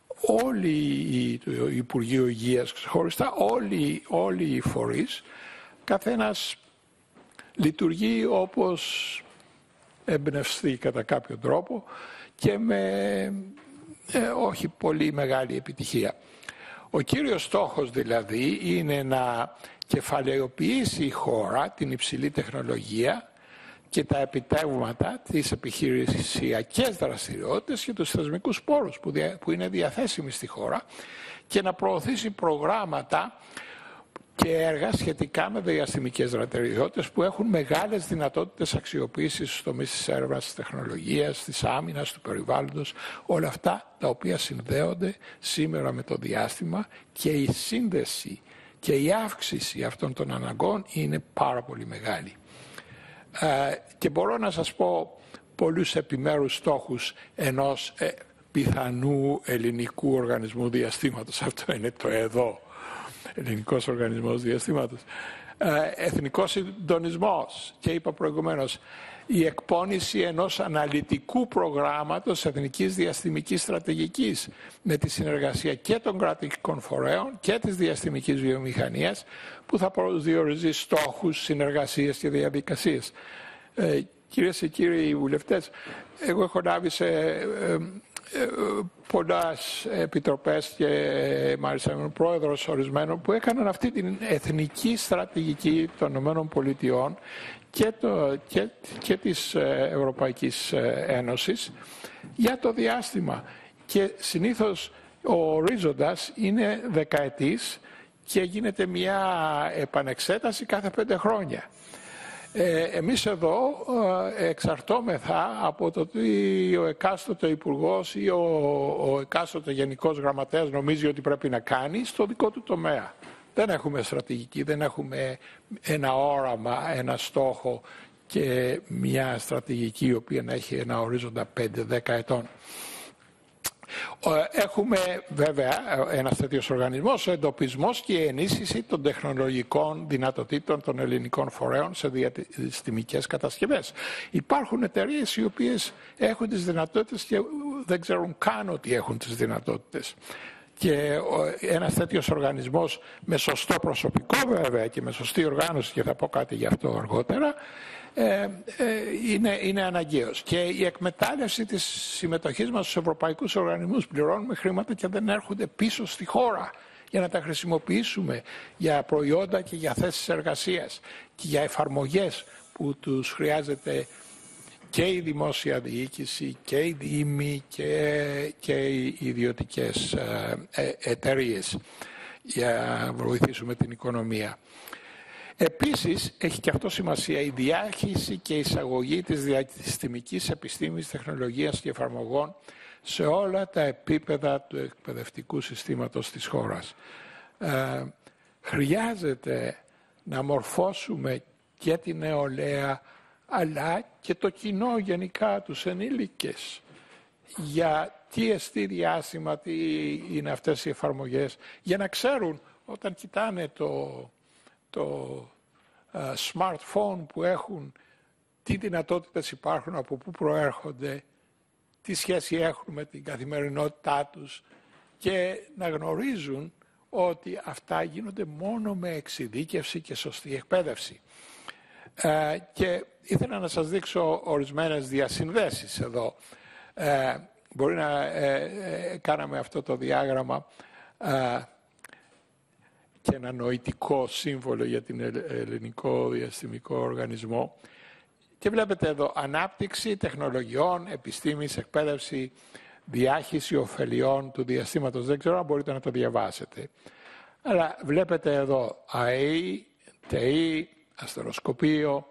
όλοι, το Υπουργείο Υγείας ξεχωριστά, όλοι, όλοι οι φορείς, καθένας λειτουργεί όπως εμπνευστεί κατά κάποιο τρόπο και με ε, όχι πολύ μεγάλη επιτυχία. Ο κύριος στόχος δηλαδή είναι να κεφαλαιοποιήσει η χώρα την υψηλή τεχνολογία και τα επιτεύγματα, τις επιχειρησιακές δραστηριότητες και τους θεσμικούς πόρους που, δια, που είναι διαθέσιμοι στη χώρα και να προωθήσει προγράμματα και έργα σχετικά με διαστημικές δραστηριότητες που έχουν μεγάλες δυνατότητες αξιοποίησης στους τομείς της έρευνας, της τεχνολογίας, της άμυνας, του περιβάλλοντος, όλα αυτά τα οποία συνδέονται σήμερα με το διάστημα και η σύνδεση και η αύξηση αυτών των αναγκών είναι πάρα πολύ μεγάλη. Ε, και μπορώ να σας πω πολλούς επιμέρους στόχους ενός ε, πιθανού ελληνικού οργανισμού διαστήματος. Αυτό είναι το εδώ. Ελληνικός Οργανισμός Διαστήματος. Εθνικός συντονισμός και είπα προηγουμένως η εκπόνηση ενός αναλυτικού προγράμματος εθνικής διαστημικής στρατηγικής με τη συνεργασία και των κρατικών φορέων και της διαστημικής βιομηχανίας που θα προσδιορίζει στόχους, συνεργασίες και διαδικασίες. Ε, κυρίες και κύριοι βουλευτές, εγώ έχω λάβει σε ε, πολλές επιτροπές και μάλιστα ήμουν πρόεδρος ορισμένων που έκαναν αυτή την εθνική στρατηγική των ΗΠΑ και, το, και, και της Ευρωπαϊκής Ένωσης για το διάστημα. Και συνήθως ο ορίζοντας είναι δεκαετής και γίνεται μια επανεξέταση κάθε πέντε χρόνια. Ε, εμείς εδώ ε, εξαρτώμεθα από το τι ο εκάστοτε υπουργός ή ο, ο εκάστοτε γενικός γραμματέας νομίζει ότι πρέπει να κάνει στο δικό του τομέα. Δεν έχουμε στρατηγική, δεν έχουμε ένα όραμα, ένα στόχο και μια στρατηγική η οποία να έχει ένα ορίζοντα πέντε δέκα ετών. Έχουμε βέβαια ένας τέτοιος οργανισμός, ο εντοπισμός και η ενίσχυση των τεχνολογικών δυνατοτήτων των ελληνικών φορέων σε διαστημικές κατασκευές. Υπάρχουν εταιρείες οι οποίες έχουν τις δυνατότητες και δεν ξέρουν καν ότι έχουν τις δυνατότητες. Και ένας τέτοιος οργανισμός με σωστό προσωπικό βέβαια και με σωστή οργάνωση, και θα πω κάτι γι' αυτό αργότερα, ε, ε, είναι, είναι αναγκαίος. Και η εκμετάλλευση της συμμετοχής μας στους ευρωπαϊκούς οργανισμούς, πληρώνουμε χρήματα και δεν έρχονται πίσω στη χώρα για να τα χρησιμοποιήσουμε για προϊόντα και για θέσεις εργασίας και για εφαρμογές που τους χρειάζεται και η δημόσια διοίκηση και οι δήμοι και, και οι ιδιωτικές ε, εταιρείες για να βοηθήσουμε την οικονομία. Επίσης, έχει και αυτό σημασία η διάχυση και η εισαγωγή της διαστημικής επιστήμης, τεχνολογίας και εφαρμογών σε όλα τα επίπεδα του εκπαιδευτικού συστήματος της χώρας. Ε, χρειάζεται να μορφώσουμε και την νεολαία αλλά και το κοινό γενικά, τους ενήλικες, για τι εστί διάστημα, τι είναι αυτές οι εφαρμογές, για να ξέρουν όταν κοιτάνε το, το uh, smartphone που έχουν, τι δυνατότητες υπάρχουν, από πού προέρχονται, τι σχέση έχουν με την καθημερινότητά τους και να γνωρίζουν ότι αυτά γίνονται μόνο με εξειδίκευση και σωστή εκπαίδευση. Uh, και ήθελα να σας δείξω ορισμένες διασυνδέσεις εδώ. Uh, μπορεί να ε, ε, κάναμε αυτό το διάγραμμα uh, και ένα νοητικό σύμβολο για την Ελληνικό Διαστημικό Οργανισμό. Και βλέπετε εδώ ανάπτυξη τεχνολογιών, επιστήμης, εκπαίδευση, διάχυση ωφελιών του διαστήματος. Δεν ξέρω αν μπορείτε να το διαβάσετε. Αλλά βλέπετε εδώ ΑΕΗ, ΤΕΗ, αστεροσκοπείο,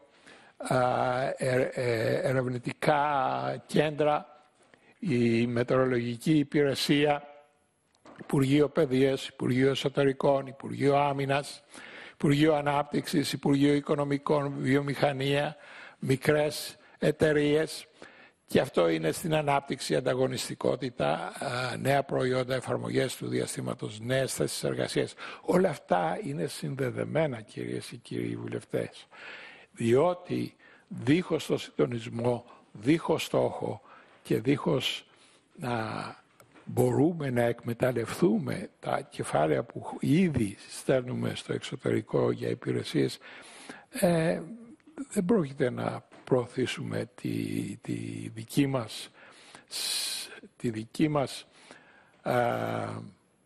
ερευνητικά κέντρα, η Μετεωρολογική Υπηρεσία, Υπουργείο Παιδείας, Υπουργείο Εσωτερικών, Υπουργείο Άμυνας, Υπουργείο Ανάπτυξης, Υπουργείο Οικονομικών, Βιομηχανία, μικρές εταιρείες. Και αυτό είναι στην ανάπτυξη, ανταγωνιστικότητα, νέα προϊόντα, εφαρμογές του διαστήματος, νέες θέσεις εργασίας. Όλα αυτά είναι συνδεδεμένα, κυρίες και κύριοι βουλευτές. Διότι δίχως το συντονισμό, δίχως στόχο και δίχως να μπορούμε να εκμεταλλευτούμε τα κεφάλαια που ήδη στέλνουμε στο εξωτερικό για υπηρεσίες, ε, δεν πρόκειται να προωθήσουμε τη, τη δική μας, τη δική μας α, α,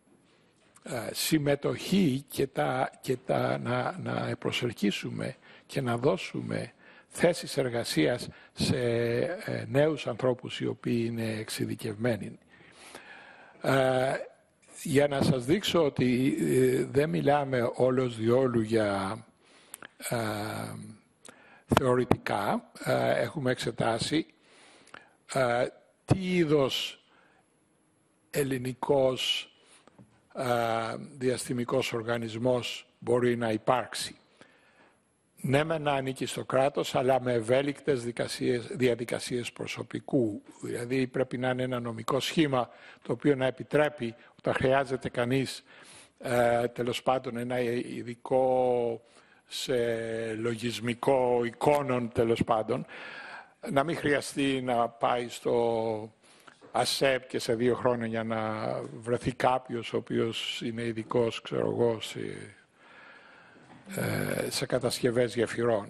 συμμετοχή και, τα, και τα, να, να προσελκύσουμε και να δώσουμε θέσεις εργασίας σε ε, νέους ανθρώπους οι οποίοι είναι εξειδικευμένοι. Ε, για να σας δείξω ότι ε, δεν μιλάμε όλος διόλου για ε, θεωρητικά, ε, έχουμε εξετάσει ε, τι είδος ελληνικός ε, διαστημικός οργανισμός μπορεί να υπάρξει. Ναι, με να ανήκει στο κράτος, αλλά με ευέλικτες διαδικασίες προσωπικού. Δηλαδή πρέπει να είναι ένα νομικό σχήμα το οποίο να επιτρέπει όταν χρειάζεται κανείς ε, τέλος πάντων ένα ειδικό σε λογισμικό εικόνων τέλος πάντων, να μην χρειαστεί να πάει στο ΑΣΕΠ και σε δύο χρόνια για να βρεθεί κάποιος ο οποίος είναι ειδικός, ξέρω εγώ, σε, σε κατασκευές γεφυρών.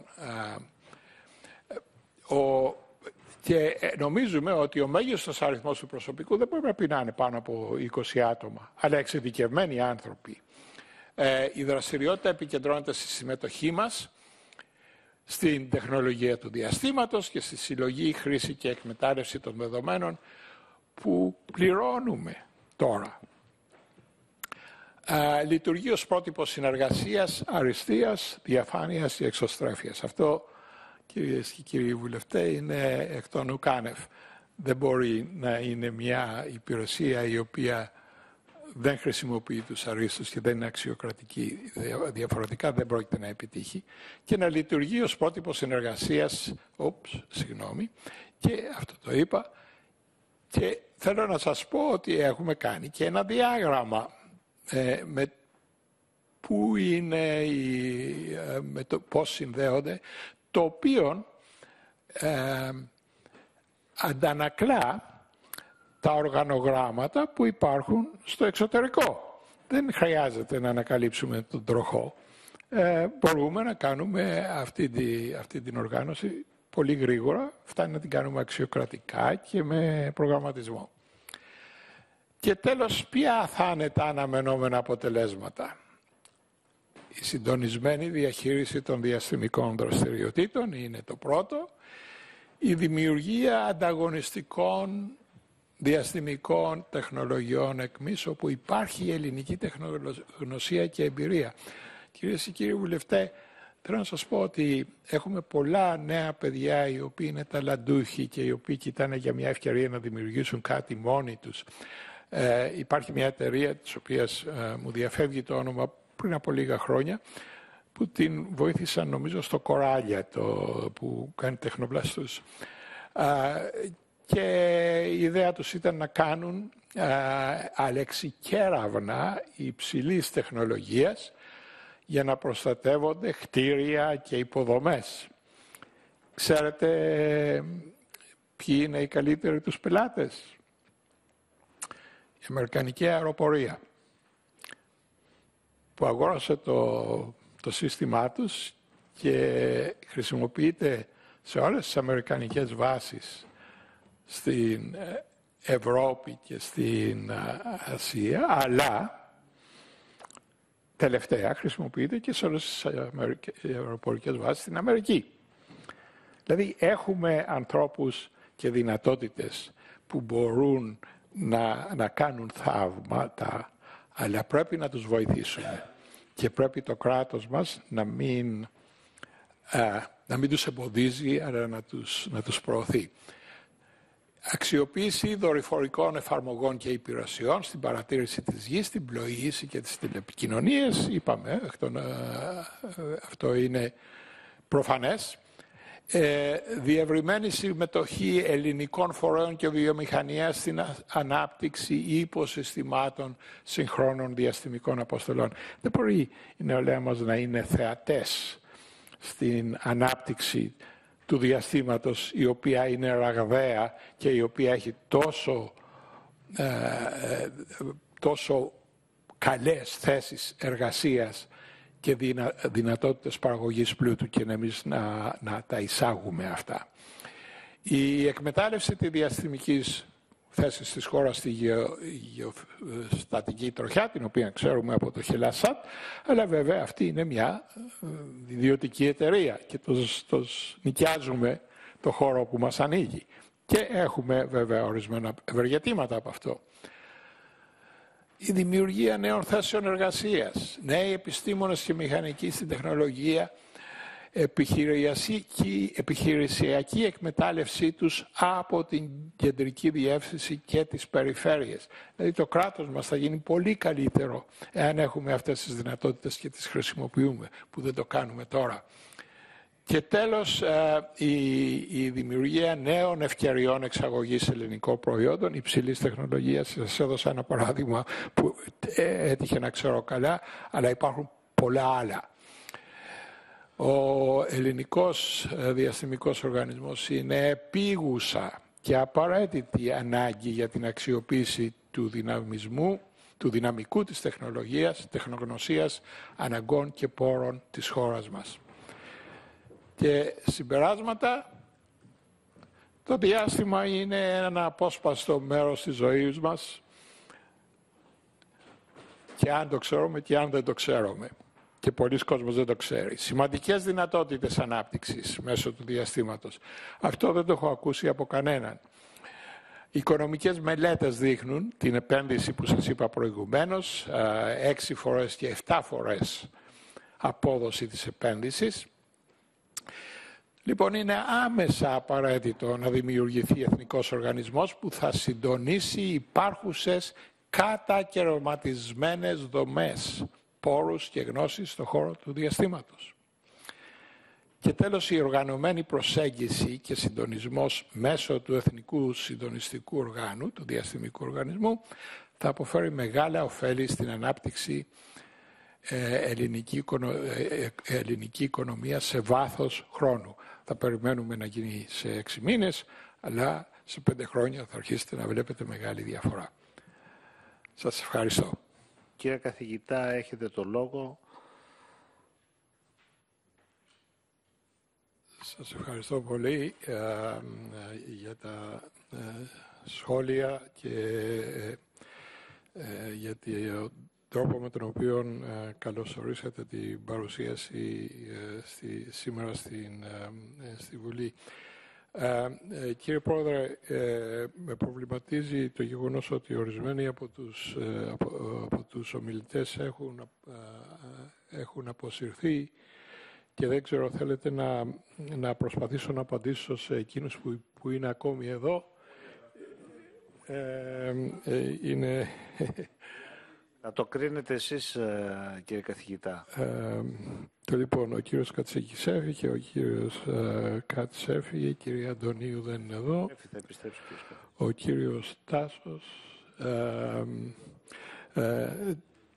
Ο, και νομίζουμε ότι ο μέγιστος αριθμός του προσωπικού δεν πρέπει να είναι πάνω από είκοσι άτομα, αλλά εξειδικευμένοι άνθρωποι. Ε, η δραστηριότητα επικεντρώνεται στη συμμετοχή μας στην τεχνολογία του διαστήματος και στη συλλογή, χρήση και εκμετάλλευση των δεδομένων που πληρώνουμε τώρα. α, λειτουργεί ως πρότυπο συνεργασίας, αριστείας, διαφάνειας και εξωστρέφειας. Αυτό, κυρίες και κύριοι βουλευτές, είναι εκ των ουκάνευ. Δεν μπορεί να είναι μια υπηρεσία η οποία δεν χρησιμοποιεί τους αρίστους και δεν είναι αξιοκρατική. Διαφορετικά δεν πρόκειται να επιτύχει. Και να λειτουργεί ως πρότυπο συνεργασίας, οπς, συγγνώμη, και αυτό το είπα. Και θέλω να σας πω ότι έχουμε κάνει και ένα διάγραμμα ε, με πού είναι, οι, ε, με το πώς συνδέονται, το οποίο ε, αντανακλά τα οργανογράμματα που υπάρχουν στο εξωτερικό. Δεν χρειάζεται να ανακαλύψουμε τον τροχό. Ε, μπορούμε να κάνουμε αυτή, τη, αυτή την οργάνωση πολύ γρήγορα, φτάνει να την κάνουμε αξιοκρατικά και με προγραμματισμό. Και τέλος, ποια θα είναι τα αναμενόμενα αποτελέσματα. Η συντονισμένη διαχείριση των διαστημικών δραστηριοτήτων είναι το πρώτο. Η δημιουργία ανταγωνιστικών διαστημικών τεχνολογιών εκμής, όπου υπάρχει ελληνική τεχνογνωσία και εμπειρία. Κυρίες και κύριοι βουλευτές, θέλω να σας πω ότι έχουμε πολλά νέα παιδιά οι οποίοι είναι ταλαντούχοι και οι οποίοι κοιτάνε για μια ευκαιρία να δημιουργήσουν κάτι μόνοι τους. Ε, υπάρχει μια εταιρεία της οποίας ε, μου διαφεύγει το όνομα πριν από λίγα χρόνια, που την βοήθησαν νομίζω στο Κοράλια, το, που κάνει τεχνοπλαστούς. Ε, και η ιδέα τους ήταν να κάνουν ε, αλεξικέραυνα υψηλής τεχνολογίας για να προστατεύονται κτίρια και υποδομές. Ξέρετε ποιοι είναι οι καλύτεροι τους πελάτες? Η Αμερικανική αεροπορία, που αγόρασε το, το σύστημά τους και χρησιμοποιείται σε όλες τις αμερικανικές βάσεις στην Ευρώπη και στην Ασία, αλλά τελευταία χρησιμοποιείται και σε όλες τις αεροπορικές βάσεις στην Αμερική. Δηλαδή έχουμε ανθρώπους και δυνατότητες που μπορούν να, να κάνουν θαύματα, αλλά πρέπει να τους βοηθήσουμε. Και πρέπει το κράτος μας να μην, α, να μην τους εμποδίζει, αλλά να τους, να τους προωθεί. Αξιοποίηση δορυφορικών εφαρμογών και υπηρεσιών στην παρατήρηση της γης, στην πλοήγηση και τις τηλεπικοινωνίες. Είπαμε, αυτό είναι προφανές. Ε, διευρυμένη συμμετοχή ελληνικών φορέων και βιομηχανίας στην ανάπτυξη υποσυστημάτων συγχρόνων διαστημικών αποστολών. Δεν μπορεί η νεολαία μας να είναι θεατές στην ανάπτυξη του διαστήματος, η οποία είναι ραγδαία και η οποία έχει τόσο, ε, τόσο καλές θέσεις εργασίας και δυνα, δυνατότητες παραγωγής πλούτου, και εμείς να, να τα εισάγουμε αυτά. Η εκμετάλλευση της διαστημικής θέσης της χώρας στη γεω, γεωστατική τροχιά, την οποία ξέρουμε από το Χελασάτ, αλλά βέβαια αυτή είναι μια ιδιωτική εταιρεία και τους, τους νοικιάζουμε το χώρο που μας ανοίγει. Και έχουμε βέβαια ορισμένα ευεργετήματα από αυτό. Η δημιουργία νέων θέσεων εργασίας, νέοι επιστήμονες και μηχανικοί στην τεχνολογία, επιχειρησιακή, επιχειρησιακή εκμετάλλευσή τους από την κεντρική διεύθυνση και τις περιφέρειες. Δηλαδή το κράτος μας θα γίνει πολύ καλύτερο εάν έχουμε αυτές τις δυνατότητες και τις χρησιμοποιούμε, που δεν το κάνουμε τώρα. Και τέλος, η, η δημιουργία νέων ευκαιριών εξαγωγής ελληνικών προϊόντων υψηλής τεχνολογίας. Σας έδωσα ένα παράδειγμα που έτυχε να ξέρω καλά, αλλά υπάρχουν πολλά άλλα. Ο ελληνικός διαστημικός οργανισμός είναι επίγουσα και απαραίτητη ανάγκη για την αξιοποίηση του δυναμισμού, του δυναμικού της τεχνολογίας, τεχνογνωσίας, αναγκών και πόρων της χώρας μας. Και συμπεράσματα, το διάστημα είναι ένα απόσπαστο μέρος της ζωής μας, και αν το ξέρουμε και αν δεν το ξέρουμε. Και πολλοί κόσμος δεν το ξέρει. Σημαντικές δυνατότητες ανάπτυξης μέσω του διαστήματος. Αυτό δεν το έχω ακούσει από κανέναν. Οι οικονομικές μελέτες δείχνουν την επένδυση που σας είπα προηγουμένως, έξι φορές και εφτά φορές απόδοση της επένδυσης. Λοιπόν, είναι άμεσα απαραίτητο να δημιουργηθεί εθνικός οργανισμός που θα συντονίσει υπάρχουσες κατακαιρματισμένες δομές, πόρους και γνώσεις στον χώρο του διαστήματος. Και τέλος, η οργανωμένη προσέγγιση και συντονισμός μέσω του Εθνικού Συντονιστικού Οργάνου, του Διαστημικού Οργανισμού, θα αποφέρει μεγάλα ωφέλη στην ανάπτυξη ε, ελληνική, οικονο, ε, ελληνική οικονομία σε βάθος χρόνου. Θα περιμένουμε να γίνει σε έξι μήνες, αλλά σε πέντε χρόνια θα αρχίσετε να βλέπετε μεγάλη διαφορά. Σας ευχαριστώ. Κύριε καθηγητά, έχετε το λόγο. Σας ευχαριστώ πολύ ε, ε, για τα ε, σχόλια και ε, ε, για τον τρόπο με τον οποίο ε, καλωσορίσατε την παρουσίαση ε, στη, σήμερα στην, ε, στη Βουλή. Ε, ε, κύριε Πρόεδρε, ε, με προβληματίζει το γεγονός ότι ορισμένοι από τους, ε, από, από τους ομιλητές έχουν, ε, έχουν αποσυρθεί και δεν ξέρω, θέλετε να, να προσπαθήσω να απαντήσω σε εκείνους που, που είναι ακόμη εδώ. Ε, ε, είναι... Να το κρίνετε εσείς, κύριε καθηγητά. Ε, το λοιπόν, ο κύριος Κατσίκης έφυγε, ο κύριος ε, Κάτς έφυγε, η κυρία Αντωνίου δεν είναι εδώ. Θα επιστρέψω, κύριος. Ο κύριος Τάσος. Ε, ε, ε,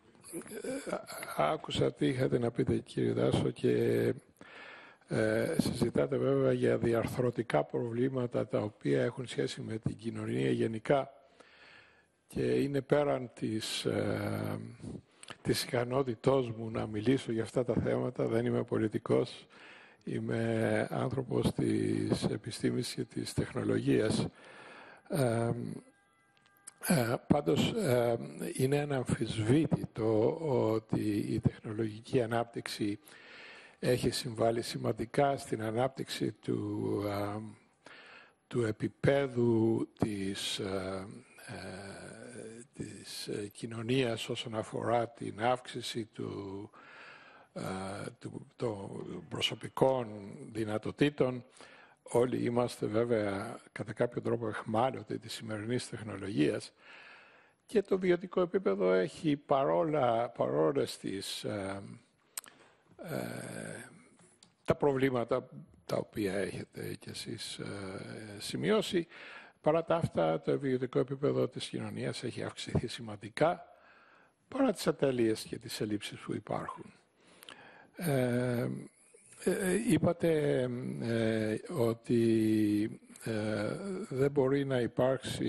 άκουσα τι είχατε να πείτε, κύριε Τάσο, και ε, συζητάτε βέβαια για διαρθρωτικά προβλήματα τα οποία έχουν σχέση με την κοινωνία γενικά και είναι πέραν της, ε, της ικανότητός μου να μιλήσω για αυτά τα θέματα. Δεν είμαι πολιτικός, είμαι άνθρωπος της επιστήμης και της τεχνολογίας. Ε, ε, πάντως, ε, είναι αναμφισβήτητο ότι η τεχνολογική ανάπτυξη έχει συμβάλει σημαντικά στην ανάπτυξη του, ε, του επίπεδου της ε, Ε, της ε, κοινωνίας όσον αφορά την αύξηση του, ε, του, των προσωπικών δυνατοτήτων. Όλοι είμαστε βέβαια κατά κάποιο τρόπο εχμάλωτοι της σημερινής τεχνολογίας και το βιωτικό επίπεδο έχει παρόλα, παρόλες τις, ε, ε, τα προβλήματα τα οποία έχετε κι εσείς ε, σημειώσει. Παρά τα αυτά, το βιωτικό επίπεδο της κοινωνίας έχει αυξηθεί σημαντικά, παρά τις ατέλειες και τις ελλείψεις που υπάρχουν. Ε, ε, είπατε ε, ότι ε, δεν μπορεί να υπάρξει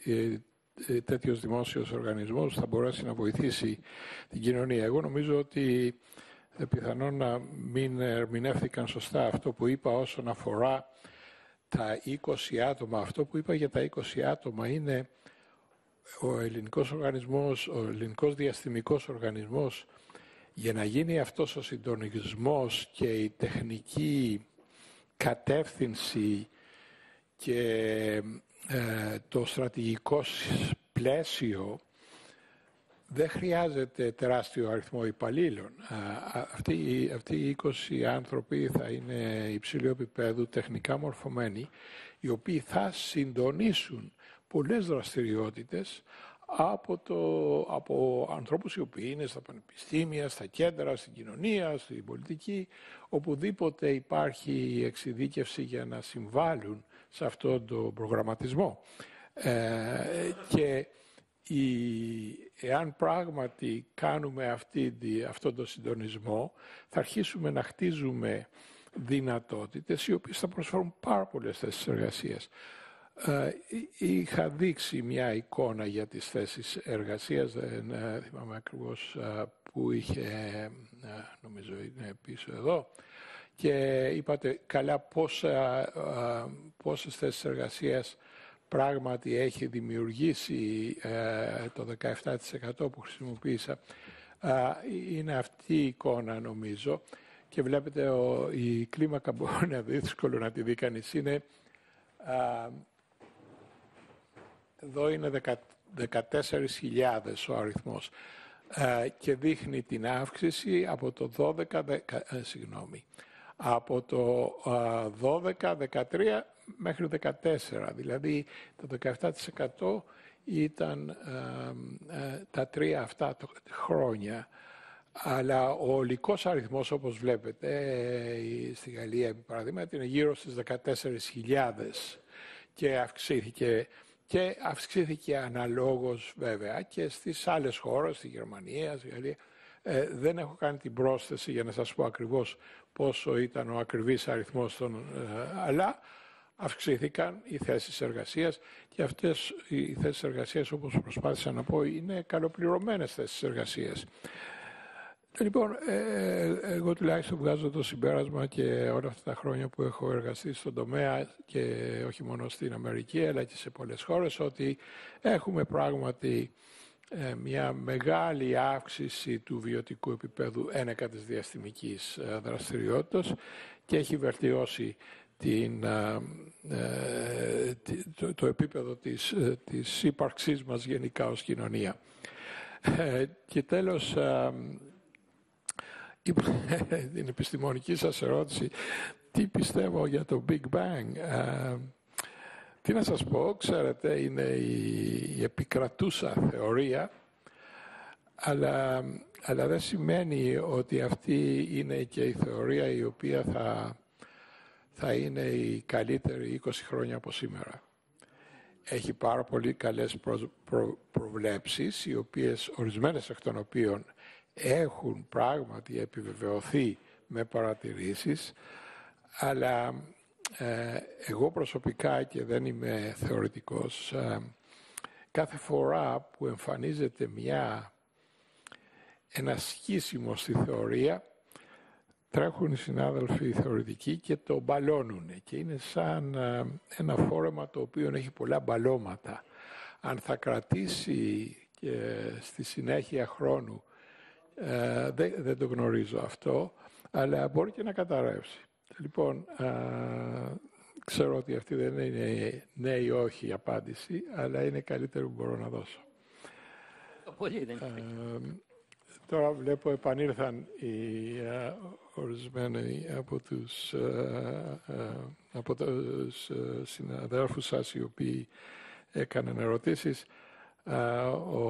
ε, τέτοιος δημόσιος οργανισμός, θα μπορέσει να βοηθήσει την κοινωνία. Εγώ νομίζω ότι ε, πιθανόν να μην ερμηνεύθηκαν σωστά αυτό που είπα όσον αφορά τα είκοσι άτομα. Αυτό που είπα για τα είκοσι άτομα είναι ο ελληνικός οργανισμός, ο ελληνικός διαστημικός οργανισμός, για να γίνει αυτός ο συντονισμός και η τεχνική κατεύθυνση και ε, το στρατηγικό πλαίσιο, δεν χρειάζεται τεράστιο αριθμό υπαλλήλων. Αυτοί, αυτοί οι είκοσι άνθρωποι θα είναι υψηλού επίπεδου, τεχνικά μορφωμένοι, οι οποίοι θα συντονίσουν πολλές δραστηριότητες από, το, από ανθρώπους οι οποίοι είναι στα πανεπιστήμια, στα κέντρα, στην κοινωνία, στην πολιτική, οπουδήποτε υπάρχει εξειδίκευση για να συμβάλλουν σε αυτόν τον προγραμματισμό. Ε, και η, εάν πράγματι κάνουμε αυτή, αυτόν τον συντονισμό, θα αρχίσουμε να χτίζουμε δυνατότητες οι οποίες θα προσφέρουν πάρα πολλές θέσεις εργασίας. Ε, είχα δείξει μια εικόνα για τις θέσεις εργασίας, δεν ε, θυμάμαι ακριβώς ε, που είχε, ε, νομίζω είναι πίσω εδώ, και είπατε καλά πόσα, ε, πόσες θέσεις εργασίας πράγματι έχει δημιουργήσει ε, το δεκαεπτά τοις εκατό που χρησιμοποίησα. Ε, είναι αυτή η εικόνα νομίζω και βλέπετε ο, η κλίμακα μπορεί να δει, δύσκολο να τη δει κανείς, είναι, ε, εδώ είναι δεκατέσσερις χιλιάδες ο αριθμός και δείχνει την αύξηση από το δώδεκα, δεκα, συγγνώμη, από το δώδεκα δεκατρία μέχρι δεκατέσσερα, δηλαδή το δεκαεπτά τοις εκατό ήταν ε, ε, τα τρία αυτά το, χρόνια. Αλλά ο ολικός αριθμός, όπως βλέπετε, ε, στη Γαλλία, επί παραδείγματι, είναι γύρω στις δεκατέσσερις χιλιάδες και αυξήθηκε, και αυξήθηκε αναλόγως βέβαια και στις άλλες χώρες, στη Γερμανία, στη Γαλλία. Ε, δεν έχω κάνει την πρόσθεση για να σας πω ακριβώς πόσο ήταν ο ακριβής αριθμός των, ε, αλλά αυξήθηκαν οι θέσεις εργασίας και αυτές οι θέσεις εργασίας, όπως προσπάθησα να πω, είναι καλοπληρωμένες θέσεις εργασίας. Λοιπόν, ε, εγώ τουλάχιστον βγάζω το συμπέρασμα και όλα αυτά τα χρόνια που έχω εργαστεί στον τομέα και όχι μόνο στην Αμερική αλλά και σε πολλές χώρες, ότι έχουμε πράγματι ε, μια μεγάλη αύξηση του βιωτικού επίπεδου ένεκα της διαστημικής ε, δραστηριότητας και έχει βελτιώσει την, ε, το, το επίπεδο της, της ύπαρξής μας γενικά ως κοινωνία. Ε, και τέλος, ε, την επιστημονική σας ερώτηση, τι πιστεύω για το Big Bang. Ε, τι να σας πω, ξέρετε, είναι η, η επικρατούσα θεωρία, αλλά, αλλά δεν σημαίνει ότι αυτή είναι και η θεωρία η οποία θα θα είναι η καλύτερη είκοσι χρόνια από σήμερα. Έχει πάρα πολύ καλές προ, προ, προβλέψεις, οι οποίες, ορισμένες εκ των οποίων έχουν πράγματι επιβεβαιωθεί με παρατηρήσεις, αλλά ε, εγώ προσωπικά, και δεν είμαι θεωρητικός, ε, κάθε φορά που εμφανίζεται μια, ένα σχίσιμο στη θεωρία, τρέχουν οι συνάδελφοι θεωρητικοί και το μπαλώνουν και είναι σαν ένα φόρεμα το οποίο έχει πολλά μπαλώματα. Αν θα κρατήσει και στη συνέχεια χρόνου, ε, δεν, δεν το γνωρίζω αυτό, αλλά μπορεί και να καταρρεύσει. Λοιπόν, ε, ξέρω ότι αυτή δεν είναι ναι ή όχι η απάντηση, αλλά είναι καλύτερη που μπορώ να δώσω. Πολύ δεν είναι. Τώρα βλέπω επανήλθαν οι uh, ορισμένοι από τους, uh, uh, από τους uh, συναδέλφους σας οι οποίοι έκαναν ερωτήσεις. Uh, ο,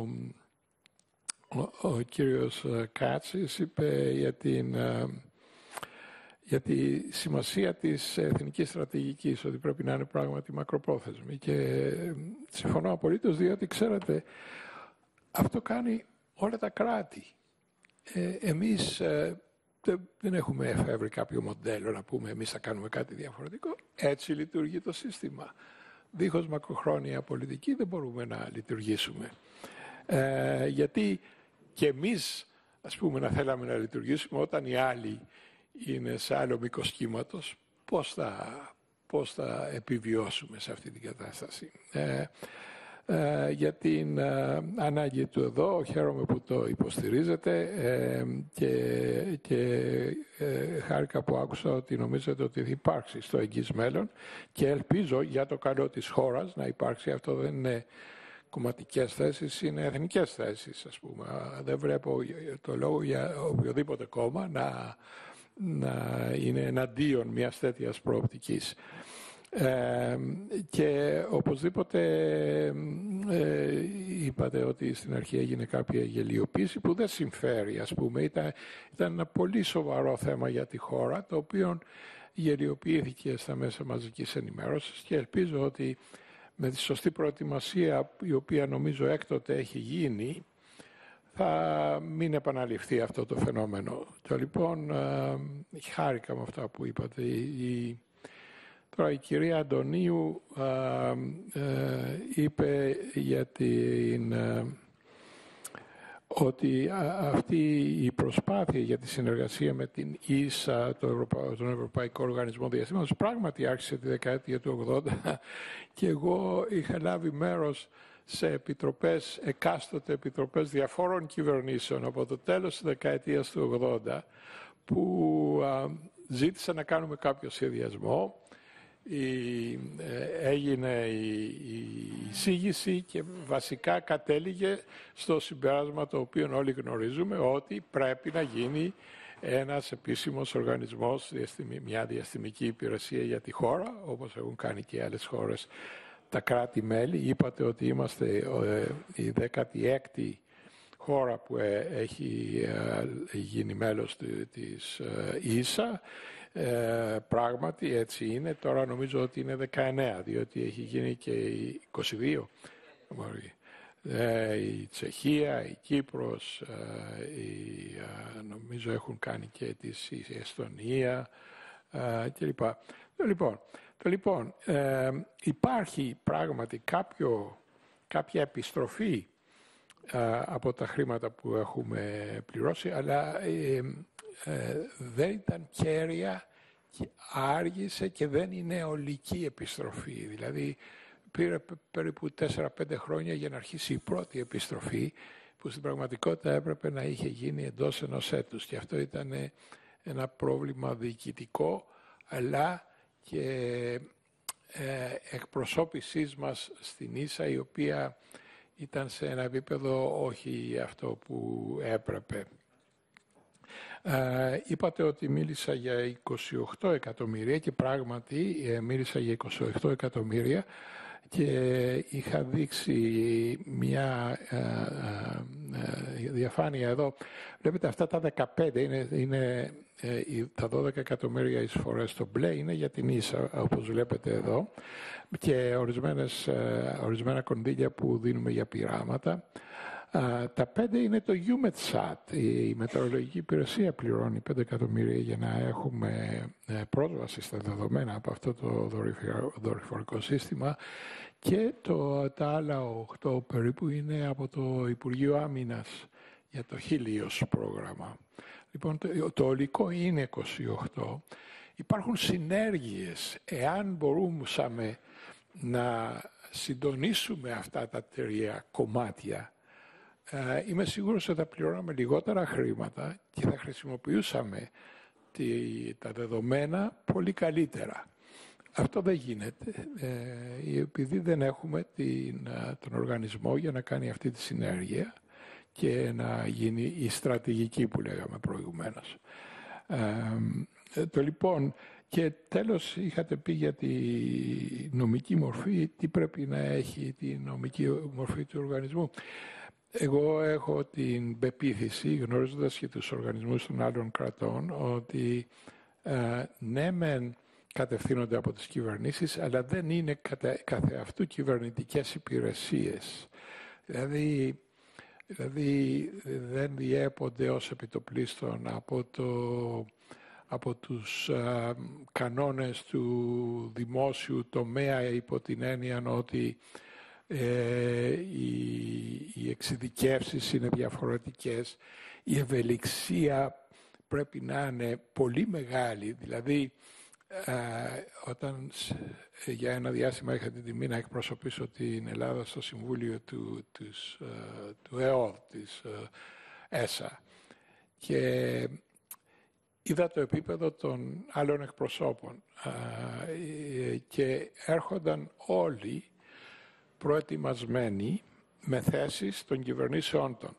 ο, ο κύριος Κάτσης είπε για, την, uh, για τη σημασία της εθνικής στρατηγικής, ότι πρέπει να είναι πράγματι μακροπρόθεσμη. Και συμφωνώ απολύτως, διότι ξέρετε, αυτό κάνει όλα τα κράτη. Ε, εμείς ε, δεν έχουμε εφεύρει κάποιο μοντέλο να πούμε εμείς θα κάνουμε κάτι διαφορετικό. Έτσι λειτουργεί το σύστημα. Δίχως μακροχρόνια πολιτική δεν μπορούμε να λειτουργήσουμε. Ε, γιατί και εμείς, ας πούμε, να θέλαμε να λειτουργήσουμε όταν οι άλλοι είναι σε άλλο μήκος κύματος, πώς θα, πώς θα επιβιώσουμε σε αυτή την κατάσταση. Ε, Uh, για την uh, ανάγκη του εδώ, χαίρομαι που το υποστηρίζετε uh, και, και uh, χάρηκα που άκουσα ότι νομίζετε ότι θα υπάρξει στο εγγύς μέλλον και ελπίζω για το καλό της χώρας να υπάρξει. Αυτό δεν είναι κομματικές θέσεις, είναι εθνικές θέσεις, ας πούμε. Δεν βλέπω το λόγο για οποιοδήποτε κόμμα να, να είναι εναντίον μιας τέτοιας προοπτικής. Ε, και οπωσδήποτε ε, είπατε ότι στην αρχή έγινε κάποια γελιοποίηση που δεν συμφέρει, ας πούμε. Ήταν, ήταν ένα πολύ σοβαρό θέμα για τη χώρα, το οποίο γελιοποιήθηκε στα μέσα μαζικής ενημέρωσης και ελπίζω ότι με τη σωστή προετοιμασία, η οποία νομίζω έκτοτε έχει γίνει, θα μην επαναληφθεί αυτό το φαινόμενο. Και λοιπόν, ε, χάρηκα με αυτά που είπατε. Η, Τώρα η κυρία Αντωνίου α, ε, είπε για την, ε, ότι α, αυτή η προσπάθεια για τη συνεργασία με την ΙΣΑ, το Ευρωπα... τον Ευρωπαϊκό Οργανισμό Διαστήματος, πράγματι άρχισε τη δεκαετία του ογδόντα και εγώ είχα λάβει μέρος σε επιτροπές, εκάστοτε επιτροπές διαφόρων κυβερνήσεων από το τέλος της δεκαετίας του ογδόντα που α, ζήτησαν να κάνουμε κάποιο σχεδιασμό η, ε, έγινε η, η εισήγηση και βασικά κατέληγε στο συμπέρασμα το οποίο όλοι γνωρίζουμε, ότι πρέπει να γίνει ένας επίσημος οργανισμός, μια διαστημική υπηρεσία για τη χώρα, όπως έχουν κάνει και άλλες χώρες τα κράτη-μέλη. Είπατε ότι είμαστε ε, η δέκατη έκτη χώρα που ε, έχει ε, γίνει μέλος της ε, ίσα. Ε, πράγματι έτσι είναι. Τώρα νομίζω ότι είναι δεκαεννέα, διότι έχει γίνει και η είκοσι δύο. Ε, η Τσεχία, η Κύπρος, ε, η, ε, νομίζω έχουν κάνει και της, η Εστονία ε, κλπ. Λοιπόν, το, λοιπόν ε, υπάρχει πράγματι κάποιο, κάποια επιστροφή ε, από τα χρήματα που έχουμε πληρώσει, αλλά ε, ε, δεν ήταν κέρια και άργησε και δεν είναι ολική επιστροφή. Δηλαδή πήρε περίπου τέσσερα πέντε χρόνια για να αρχίσει η πρώτη επιστροφή, που στην πραγματικότητα έπρεπε να είχε γίνει εντός ενός έτους. Και αυτό ήταν ένα πρόβλημα διοικητικό, αλλά και ε, εκπροσώπησής μας στην ίσα, η οποία ήταν σε ένα επίπεδο όχι αυτό που έπρεπε. Ε, είπατε ότι μίλησα για είκοσι οκτώ εκατομμύρια και πράγματι ε, μίλησα για είκοσι οκτώ εκατομμύρια και είχα δείξει μια ε, ε, διαφάνεια εδώ. Βλέπετε αυτά τα δεκαπέντε είναι, είναι ε, τα δώδεκα εκατομμύρια εισφορές στο μπλε, είναι για την ίσα, όπως βλέπετε εδώ, και ορισμένες, ε, ορισμένα κονδύλια που δίνουμε για πειράματα. Uh, τα πέντε είναι το EUMETSAT. Η μετεωρολογική υπηρεσία πληρώνει πέντε εκατομμύρια για να έχουμε uh, πρόσβαση στα δεδομένα από αυτό το δορυφορικό σύστημα, και το, τα άλλα οκτώ περίπου είναι από το Υπουργείο Άμυνας για το Helios πρόγραμμα. Λοιπόν, το, το ολικό είναι είκοσι οκτώ. Υπάρχουν συνέργειες. Εάν μπορούσαμε να συντονίσουμε αυτά τα τρία κομμάτια, Uh, είμαι σίγουρος ότι θα πληρώναμε λιγότερα χρήματα και θα χρησιμοποιούσαμε τη, τα δεδομένα πολύ καλύτερα. Αυτό δεν γίνεται, ε, επειδή δεν έχουμε την, τον οργανισμό για να κάνει αυτή τη συνέργεια και να γίνει η στρατηγική που λέγαμε προηγουμένως. Ε, το λοιπόν, και τέλος είχατε πει για τη νομική μορφή, τι πρέπει να έχει τη νομική μορφή του οργανισμού. Εγώ έχω την πεποίθηση, γνωρίζοντας και τους οργανισμούς των άλλων κρατών, ότι ε, ναι μεν κατευθύνονται από τις κυβερνήσεις, αλλά δεν είναι καθεαυτού κυβερνητικές υπηρεσίες. Δηλαδή, δηλαδή δεν διέπονται ως επιτοπλίστων από, το, από τους ε, κανόνες του δημόσιου τομέα, υπό την έννοια ότι Ε, οι, οι εξειδικεύσεις είναι διαφορετικές, η ευελιξία πρέπει να είναι πολύ μεγάλη. Δηλαδή, ε, όταν ε, για ένα διάστημα είχα την τιμή να εκπροσωπήσω την Ελλάδα στο Συμβούλιο του, της, ε, του ΕΟΔ, της ε, ΕΣΑ, και είδα το επίπεδο των άλλων εκπροσώπων ε, και έρχονταν όλοι προετοιμασμένοι με θέσεις των κυβερνήσεών των.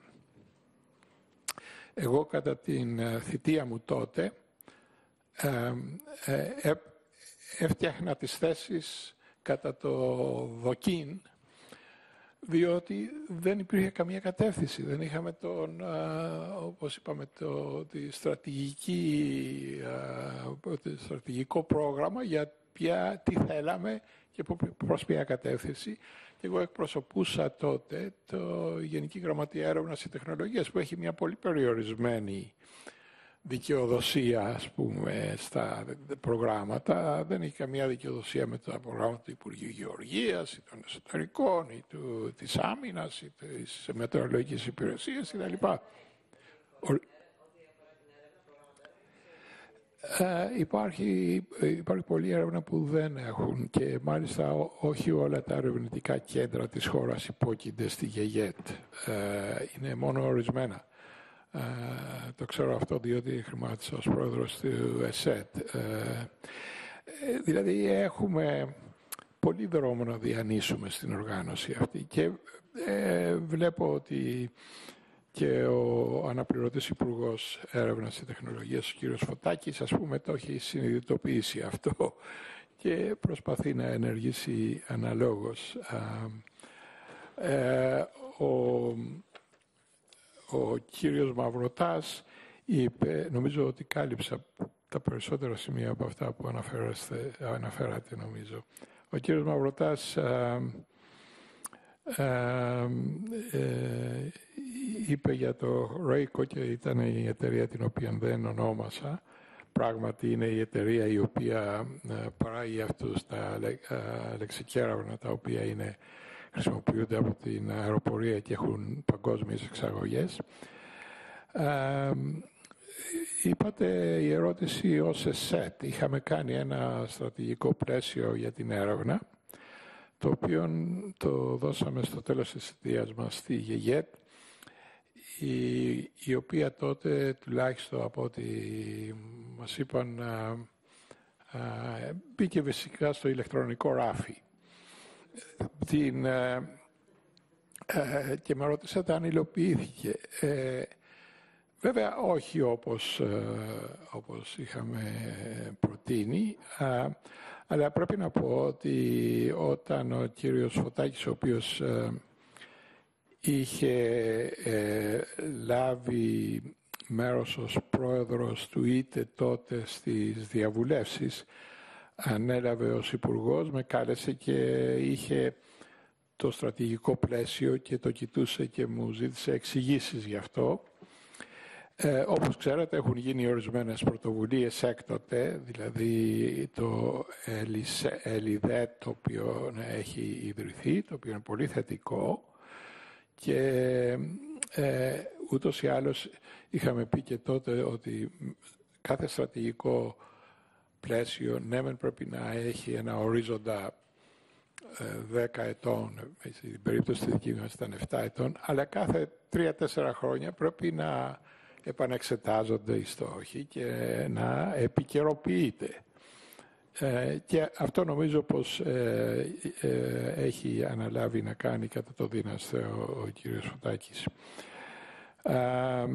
Εγώ κατά την θητεία μου τότε ε, ε, έφτιαχνα τις θέσεις κατά το δοκίν, διότι δεν υπήρχε καμία κατεύθυνση. Δεν είχαμε τον, όπως είπαμε, το, τη στρατηγική, το στρατηγικό πρόγραμμα για ποια, τι θέλαμε και προς ποια κατεύθυνση. Και εγώ εκπροσωπούσα τότε το Γενική Γραμματεία Έρευνας και Τεχνολογίας, που έχει μια πολύ περιορισμένη δικαιοδοσία, ας πούμε, στα προγράμματα. Δεν έχει καμία δικαιοδοσία με τα προγράμματα του Υπουργείου Γεωργίας ή των Εσωτερικών ή του, της Άμυνας ή της Μετεωρολογικής Υπηρεσίας κτλ. Ε, υπάρχει, υπάρχει πολλή έρευνα που δεν έχουν, και μάλιστα όχι όλα τα ερευνητικά κέντρα της χώρας υπόκεινται στη ΓΕΓΕΤ. Ε, είναι μόνο ορισμένα. Ε, το ξέρω αυτό διότι χρημάτισα ως πρόεδρος του ΕΣΕΤ. Ε, Ε, δηλαδή έχουμε πολύ δρόμο να διανύσουμε στην οργάνωση αυτή και ε, βλέπω ότι και ο αναπληρωτής Υπουργός Έρευνας και Τεχνολογίας, ο κύριος Φωτάκης, ας πούμε, το έχει συνειδητοποιήσει αυτό και προσπαθεί να ενεργήσει αναλόγως. Ε, ο, ο κύριος Μαυροτάς είπε, νομίζω ότι κάλυψα τα περισσότερα σημεία από αυτά που αναφέρατε, νομίζω. Ο κύριος Μαυροτάς ε, ε, ε, είπε για το Ρέικο και ήταν η εταιρεία την οποία δεν ονόμασα. Πράγματι είναι η εταιρεία η οποία ε, παράγει αυτούς τα ε, λεξικέραυνα τα οποία είναι, χρησιμοποιούνται από την αεροπορία και έχουν παγκόσμιες εξαγωγές. Ε, είπατε η ερώτηση ως εσέτ. Είχαμε κάνει ένα στρατηγικό πλαίσιο για την έρευνα, το οποίο το δώσαμε στο τέλος της θητείας μας στη ΓΕΓΕΤ, η, η οποία τότε, τουλάχιστον από ό,τι μας είπαν, α, α, μπήκε φυσικά στο ηλεκτρονικό ράφι. Την, α, α, και με ρωτήσατε αν υλοποιήθηκε. Ε, βέβαια όχι όπως, α, όπως είχαμε προτείνει, α, αλλά πρέπει να πω ότι όταν ο κύριος Φωτάκης, ο οποίος α, είχε ε, λάβει μέρος ως πρόεδρος του ΙΤΕ τότε στις διαβουλεύσεις, ανέλαβε ως υπουργός, με κάλεσε και είχε το στρατηγικό πλαίσιο και το κοιτούσε και μου ζήτησε εξηγήσεις γι' αυτό. Ε, όπως ξέρετε έχουν γίνει ορισμένες πρωτοβουλίες έκτοτε, δηλαδή το ΕΛΙΔΕΤ, το οποίο έχει ιδρυθεί, το οποίο είναι πολύ θετικό. Και ε, ούτως ή άλλως είχαμε πει και τότε ότι κάθε στρατηγικό πλαίσιο ναι μεν πρέπει να έχει ένα ορίζοντα ε, δέκα ετών, στην περίπτωση της δική μας ήταν επτά ετών, αλλά κάθε τρία τέσσερα χρόνια πρέπει να επανεξετάζονται οι στόχοι και να επικαιροποιείται. Ε, και αυτό νομίζω πως ε, ε, έχει αναλάβει να κάνει κατά το δίναστε ο, ο κύριος Φωτάκης. Ε,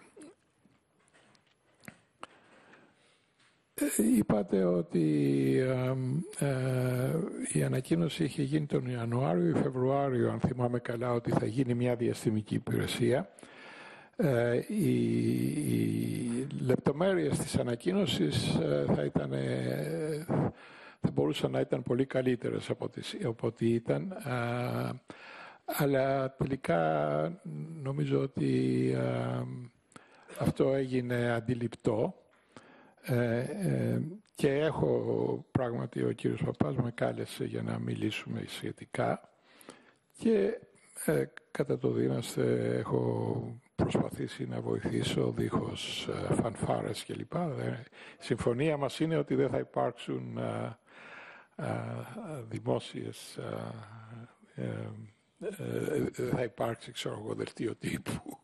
είπατε ότι ε, ε, η ανακοίνωση είχε γίνει τον Ιανουάριο ή Φεβρουάριο, αν θυμάμαι καλά, ότι θα γίνει μια διαστημική υπηρεσία. Ε, οι, οι λεπτομέρειες της ανακοίνωσης ε, θα, ήταν, ε, θα μπορούσαν να ήταν πολύ καλύτερες από, τις, από ό,τι ήταν, ε, αλλά τελικά νομίζω ότι ε, αυτό έγινε αντιληπτό ε, ε, και έχω πράγματι, ο κύριος Παπάς με κάλεσε για να μιλήσουμε σχετικά και ε, κατά το δίναστε έχω προσπαθήσει να βοηθήσω δίχως uh, φανφάρες κλπ. Η συμφωνία μας είναι ότι δεν θα υπάρξουν uh, uh, δημόσιες, uh, uh, uh, δεν θα υπάρξει ξέρω εγώ δελτίο τύπου.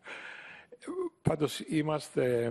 Πάντως είμαστε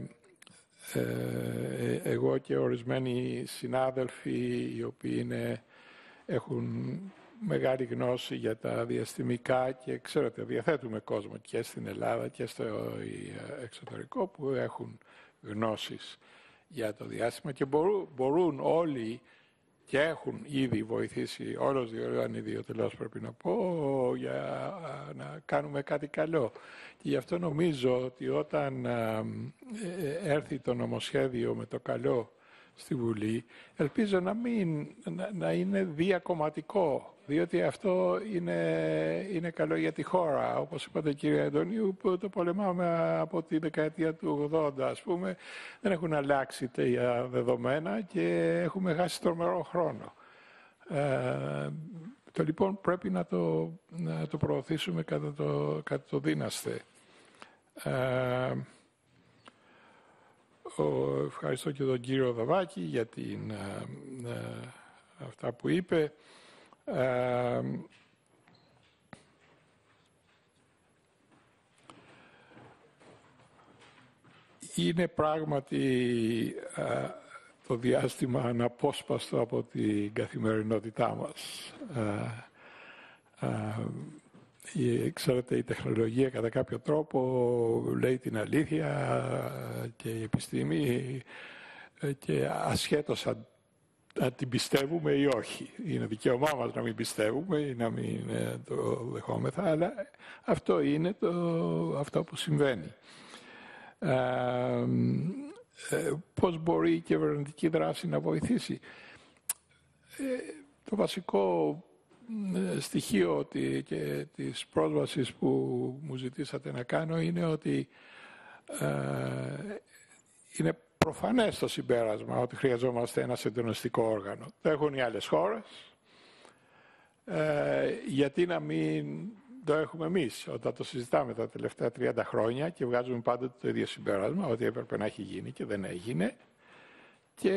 uh, εγώ και ορισμένοι συνάδελφοι οι οποίοι είναι, έχουν μεγάλη γνώση για τα διαστημικά και ξέρετε διαθέτουμε κόσμο και στην Ελλάδα και στο εξωτερικό που έχουν γνώσεις για το διάστημα και μπορούν, μπορούν όλοι και έχουν ήδη βοηθήσει όλος διότι ιδιωτελώς πρέπει να πω για να κάνουμε κάτι καλό. Και γι' αυτό νομίζω ότι όταν έρθει το νομοσχέδιο με το καλό στη Βουλή, ελπίζω να, μην, να, να είναι διακομματικό, διότι αυτό είναι, είναι καλό για τη χώρα. Όπως είπατε κύριε Αντωνίου, που το πολεμάμε από τη δεκαετία του ογδόντα, ας πούμε, δεν έχουν αλλάξει τα δεδομένα και έχουμε χάσει τρομερό χρόνο. Ε, το λοιπόν πρέπει να το, να το προωθήσουμε κατά το, κατά το δίναστε. Ε, Ο, ευχαριστώ και τον κύριο Δαβάκη για την, ε, ε, αυτά που είπε. Ε, είναι πράγματι ε, το διάστημα αναπόσπαστο από την καθημερινότητά μας. Ε, ε, ξέρετε, η τεχνολογία κατά κάποιο τρόπο λέει την αλήθεια και η επιστήμη και ασχέτως αν, αν την πιστεύουμε ή όχι. Είναι δικαίωμά μας να μην πιστεύουμε ή να μην ε, το δεχόμεθα, αλλά αυτό είναι το, αυτό που συμβαίνει. Ε, ε, πώς μπορεί η κυβερνητική δράση να βοηθήσει? Ε, το βασικό στοιχείο ότι, και της πρόσβασης που μου ζητήσατε να κάνω είναι ότι ε, είναι προφανές το συμπέρασμα ότι χρειαζόμαστε ένα συντονιστικό όργανο. Το έχουν οι άλλες χώρες. Ε, γιατί να μην το έχουμε εμείς όταν το συζητάμε τα τελευταία τριάντα χρόνια και βγάζουμε πάντοτε το ίδιο συμπέρασμα ότι έπρεπε να έχει γίνει και δεν έγινε. Και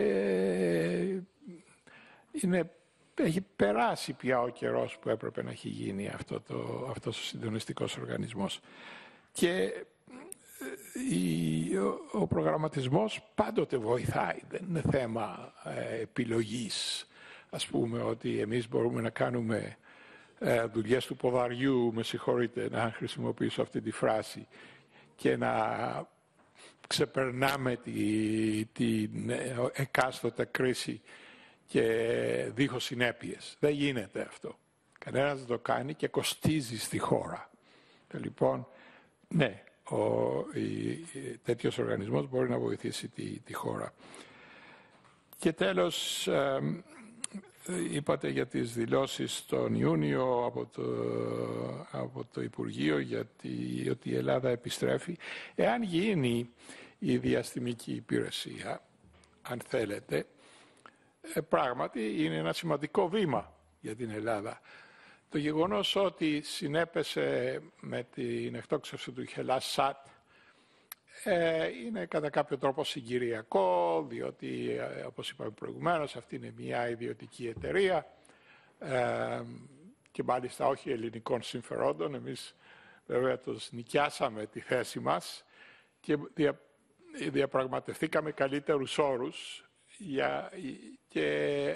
είναι, έχει περάσει πια ο καιρός που έπρεπε να έχει γίνει αυτό το, αυτός ο συντονιστικός οργανισμός. Και η, ο, ο προγραμματισμός πάντοτε βοηθάει. Δεν είναι θέμα ε, επιλογής. Ας πούμε ότι εμείς μπορούμε να κάνουμε ε, δουλειές του ποδαριού, με συγχωρείτε να χρησιμοποιήσω αυτή τη φράση, και να ξεπερνάμε την τη εκάστοτε κρίση και δίχως συνέπειες. Δεν γίνεται αυτό. Κανένας δεν το κάνει και κοστίζει στη χώρα. Και λοιπόν, ναι, ο, η, τέτοιος οργανισμός μπορεί να βοηθήσει τη, τη χώρα. Και τέλος, ε, είπατε για τις δηλώσεις τον Ιούνιο από το, από το Υπουργείο γιατί ότι η Ελλάδα επιστρέφει. Εάν γίνει η διαστημική υπηρεσία, αν θέλετε, ε, πράγματι είναι ένα σημαντικό βήμα για την Ελλάδα. Το γεγονός ότι συνέπεσε με την εκτόξευση του HellasSat ε, είναι κατά κάποιο τρόπο συγκυριακό, διότι ε, όπως είπαμε προηγουμένως αυτή είναι μια ιδιωτική εταιρεία ε, και μάλιστα όχι ελληνικών συμφερόντων. Εμείς βέβαια τους νοικιάσαμε τη θέση μας και δια, διαπραγματευτήκαμε καλύτερους όρους για, και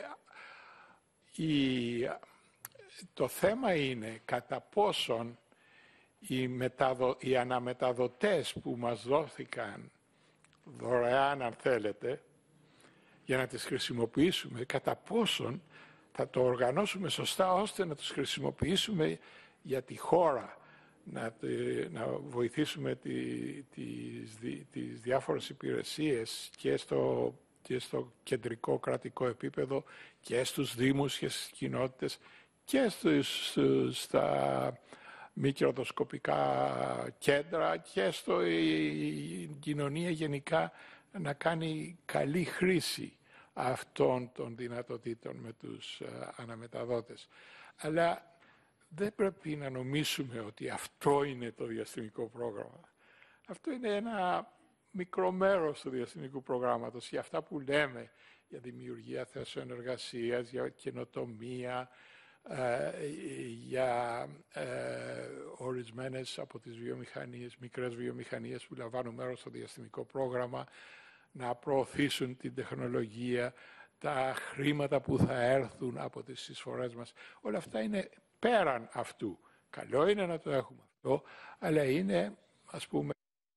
η, το θέμα είναι κατά πόσον οι, μεταδο, οι αναμεταδοτές που μας δόθηκαν δωρεάν, αν θέλετε, για να τις χρησιμοποιήσουμε, κατά πόσον θα το οργανώσουμε σωστά ώστε να τους χρησιμοποιήσουμε για τη χώρα, να, να βοηθήσουμε τη, τις, τις διάφορες υπηρεσίες και στο, και στο κεντρικό κρατικό επίπεδο και στους δήμους και στις κοινότητες και στους, στα μη κερδοσκοπικά κέντρα και στο η κοινωνία γενικά να κάνει καλή χρήση αυτών των δυνατοτήτων με τους αναμεταδότες. Αλλά δεν πρέπει να νομίσουμε ότι αυτό είναι το διαστημικό πρόγραμμα. Αυτό είναι ένα μικρό μέρος του διαστημικού προγράμματος. Για αυτά που λέμε για δημιουργία θέσεων εργασίας, για καινοτομία, ε, για ε, ορισμένες από τις βιομηχανίες, μικρές βιομηχανίες που λαμβάνουν μέρος στο διαστημικό πρόγραμμα, να προωθήσουν την τεχνολογία, τα χρήματα που θα έρθουν από τις εισφορές μας. Όλα αυτά είναι πέραν αυτού. Καλό είναι να το έχουμε αυτό, αλλά είναι, ας πούμε,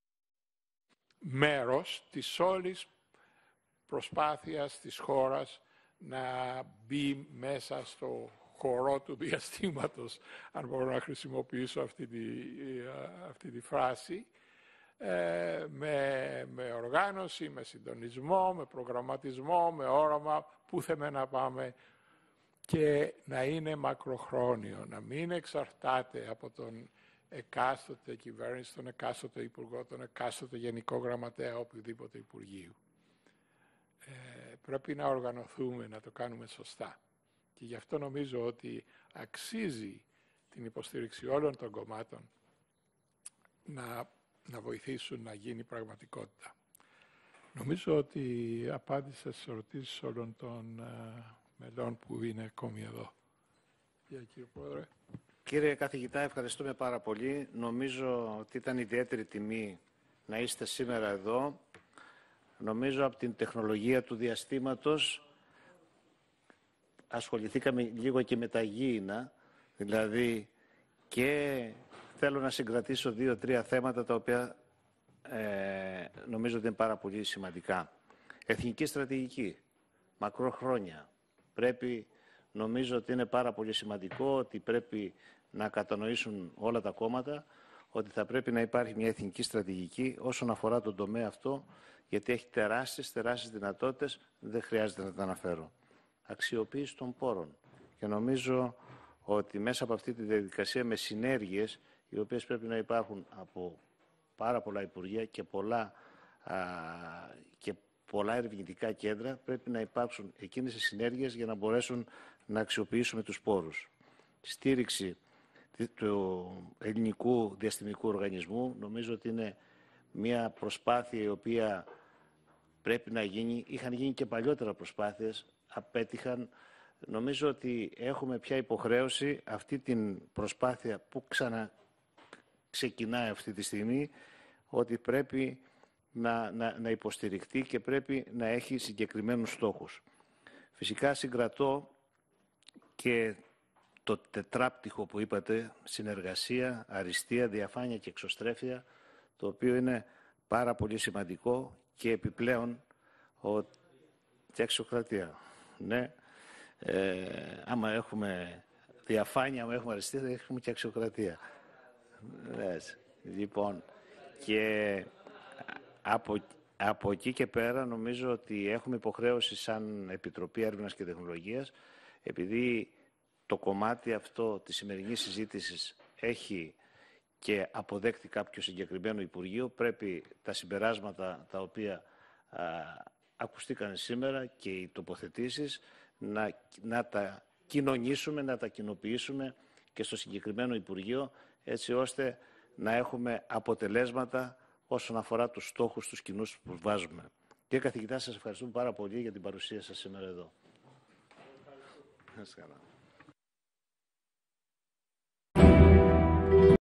μέρος της όλης προσπάθειας της χώρας να μπει μέσα στο χορό του διαστήματος, αν μπορώ να χρησιμοποιήσω αυτή τη, αυτή τη φράση, ε, με, με οργάνωση, με συντονισμό, με προγραμματισμό, με όραμα, πού θέμε να πάμε και να είναι μακροχρόνιο, να μην εξαρτάται από τον εκάστοτε κυβέρνηση, τον εκάστοτε υπουργό, τον εκάστοτε γενικό γραμματέα, οποιοδήποτε υπουργείου. Ε, πρέπει να οργανωθούμε, να το κάνουμε σωστά. Και γι' αυτό νομίζω ότι αξίζει την υποστήριξη όλων των κομμάτων να, να βοηθήσουν να γίνει πραγματικότητα. Νομίζω ότι απάντησα στις ερωτήσεις όλων των uh, μελών που είναι ακόμη εδώ. Για κύριε Πρόεδρε. Κύριε καθηγητά, ευχαριστούμε πάρα πολύ. Νομίζω ότι ήταν ιδιαίτερη τιμή να είστε σήμερα εδώ, νομίζω από την τεχνολογία του διαστήματος ασχοληθήκαμε λίγο και με τα γήινα, δηλαδή και θέλω να συγκρατήσω δύο-τρία θέματα τα οποία ε, νομίζω ότι είναι πάρα πολύ σημαντικά. Εθνική στρατηγική, μακροχρόνια. Πρέπει, νομίζω ότι είναι πάρα πολύ σημαντικό ότι πρέπει να κατανοήσουν όλα τα κόμματα ότι θα πρέπει να υπάρχει μια εθνική στρατηγική όσον αφορά τον τομέα αυτό, γιατί έχει τεράστιες, τεράστιες δυνατότητες, δεν χρειάζεται να τα αναφέρω. Αξιοποίηση των πόρων. Και νομίζω ότι μέσα από αυτή τη διαδικασία με συνέργειες, οι οποίες πρέπει να υπάρχουν από πάρα πολλά υπουργεία και πολλά, α, και πολλά ερευνητικά κέντρα, πρέπει να υπάρξουν εκείνες οι συνέργειες για να μπορέσουν να αξιοποιήσουμε τους πόρους. Στήριξη του ελληνικού διαστημικού οργανισμού, νομίζω ότι είναι μια προσπάθεια η οποία πρέπει να γίνει. Είχαν γίνει και παλιότερα προσπάθειες, απέτυχαν. Νομίζω ότι έχουμε πια υποχρέωση αυτή την προσπάθεια που ξανα ξεκινάει αυτή τη στιγμή, ότι πρέπει να, να, να υποστηριχτεί και πρέπει να έχει συγκεκριμένους στόχους. Φυσικά συγκρατώ και το τετράπτυχο που είπατε, συνεργασία, αριστεία, διαφάνεια και εξωστρέφεια, το οποίο είναι πάρα πολύ σημαντικό και επιπλέον ο... και αξιοκρατία. Ναι, ε, άμα έχουμε διαφάνεια, άμα έχουμε αριστεία, θα έχουμε και αξιοκρατία. Ναι, λοιπόν, και από, από εκεί και πέρα νομίζω ότι έχουμε υποχρέωση σαν Επιτροπή Έρευνας και Τεχνολογίας, επειδή το κομμάτι αυτό της σημερινής συζήτησης έχει και αποδέχτη κάποιο συγκεκριμένο Υπουργείο, πρέπει τα συμπεράσματα τα οποία α, ακουστήκαν σήμερα και οι τοποθετήσεις να, να τα κοινωνήσουμε, να τα κοινοποιήσουμε και στο συγκεκριμένο Υπουργείο, έτσι ώστε να έχουμε αποτελέσματα όσον αφορά τους στόχους, τους κοινούς που βάζουμε. Κύριε καθηγητά, σας ευχαριστούμε πάρα πολύ για την παρουσία σας σήμερα εδώ.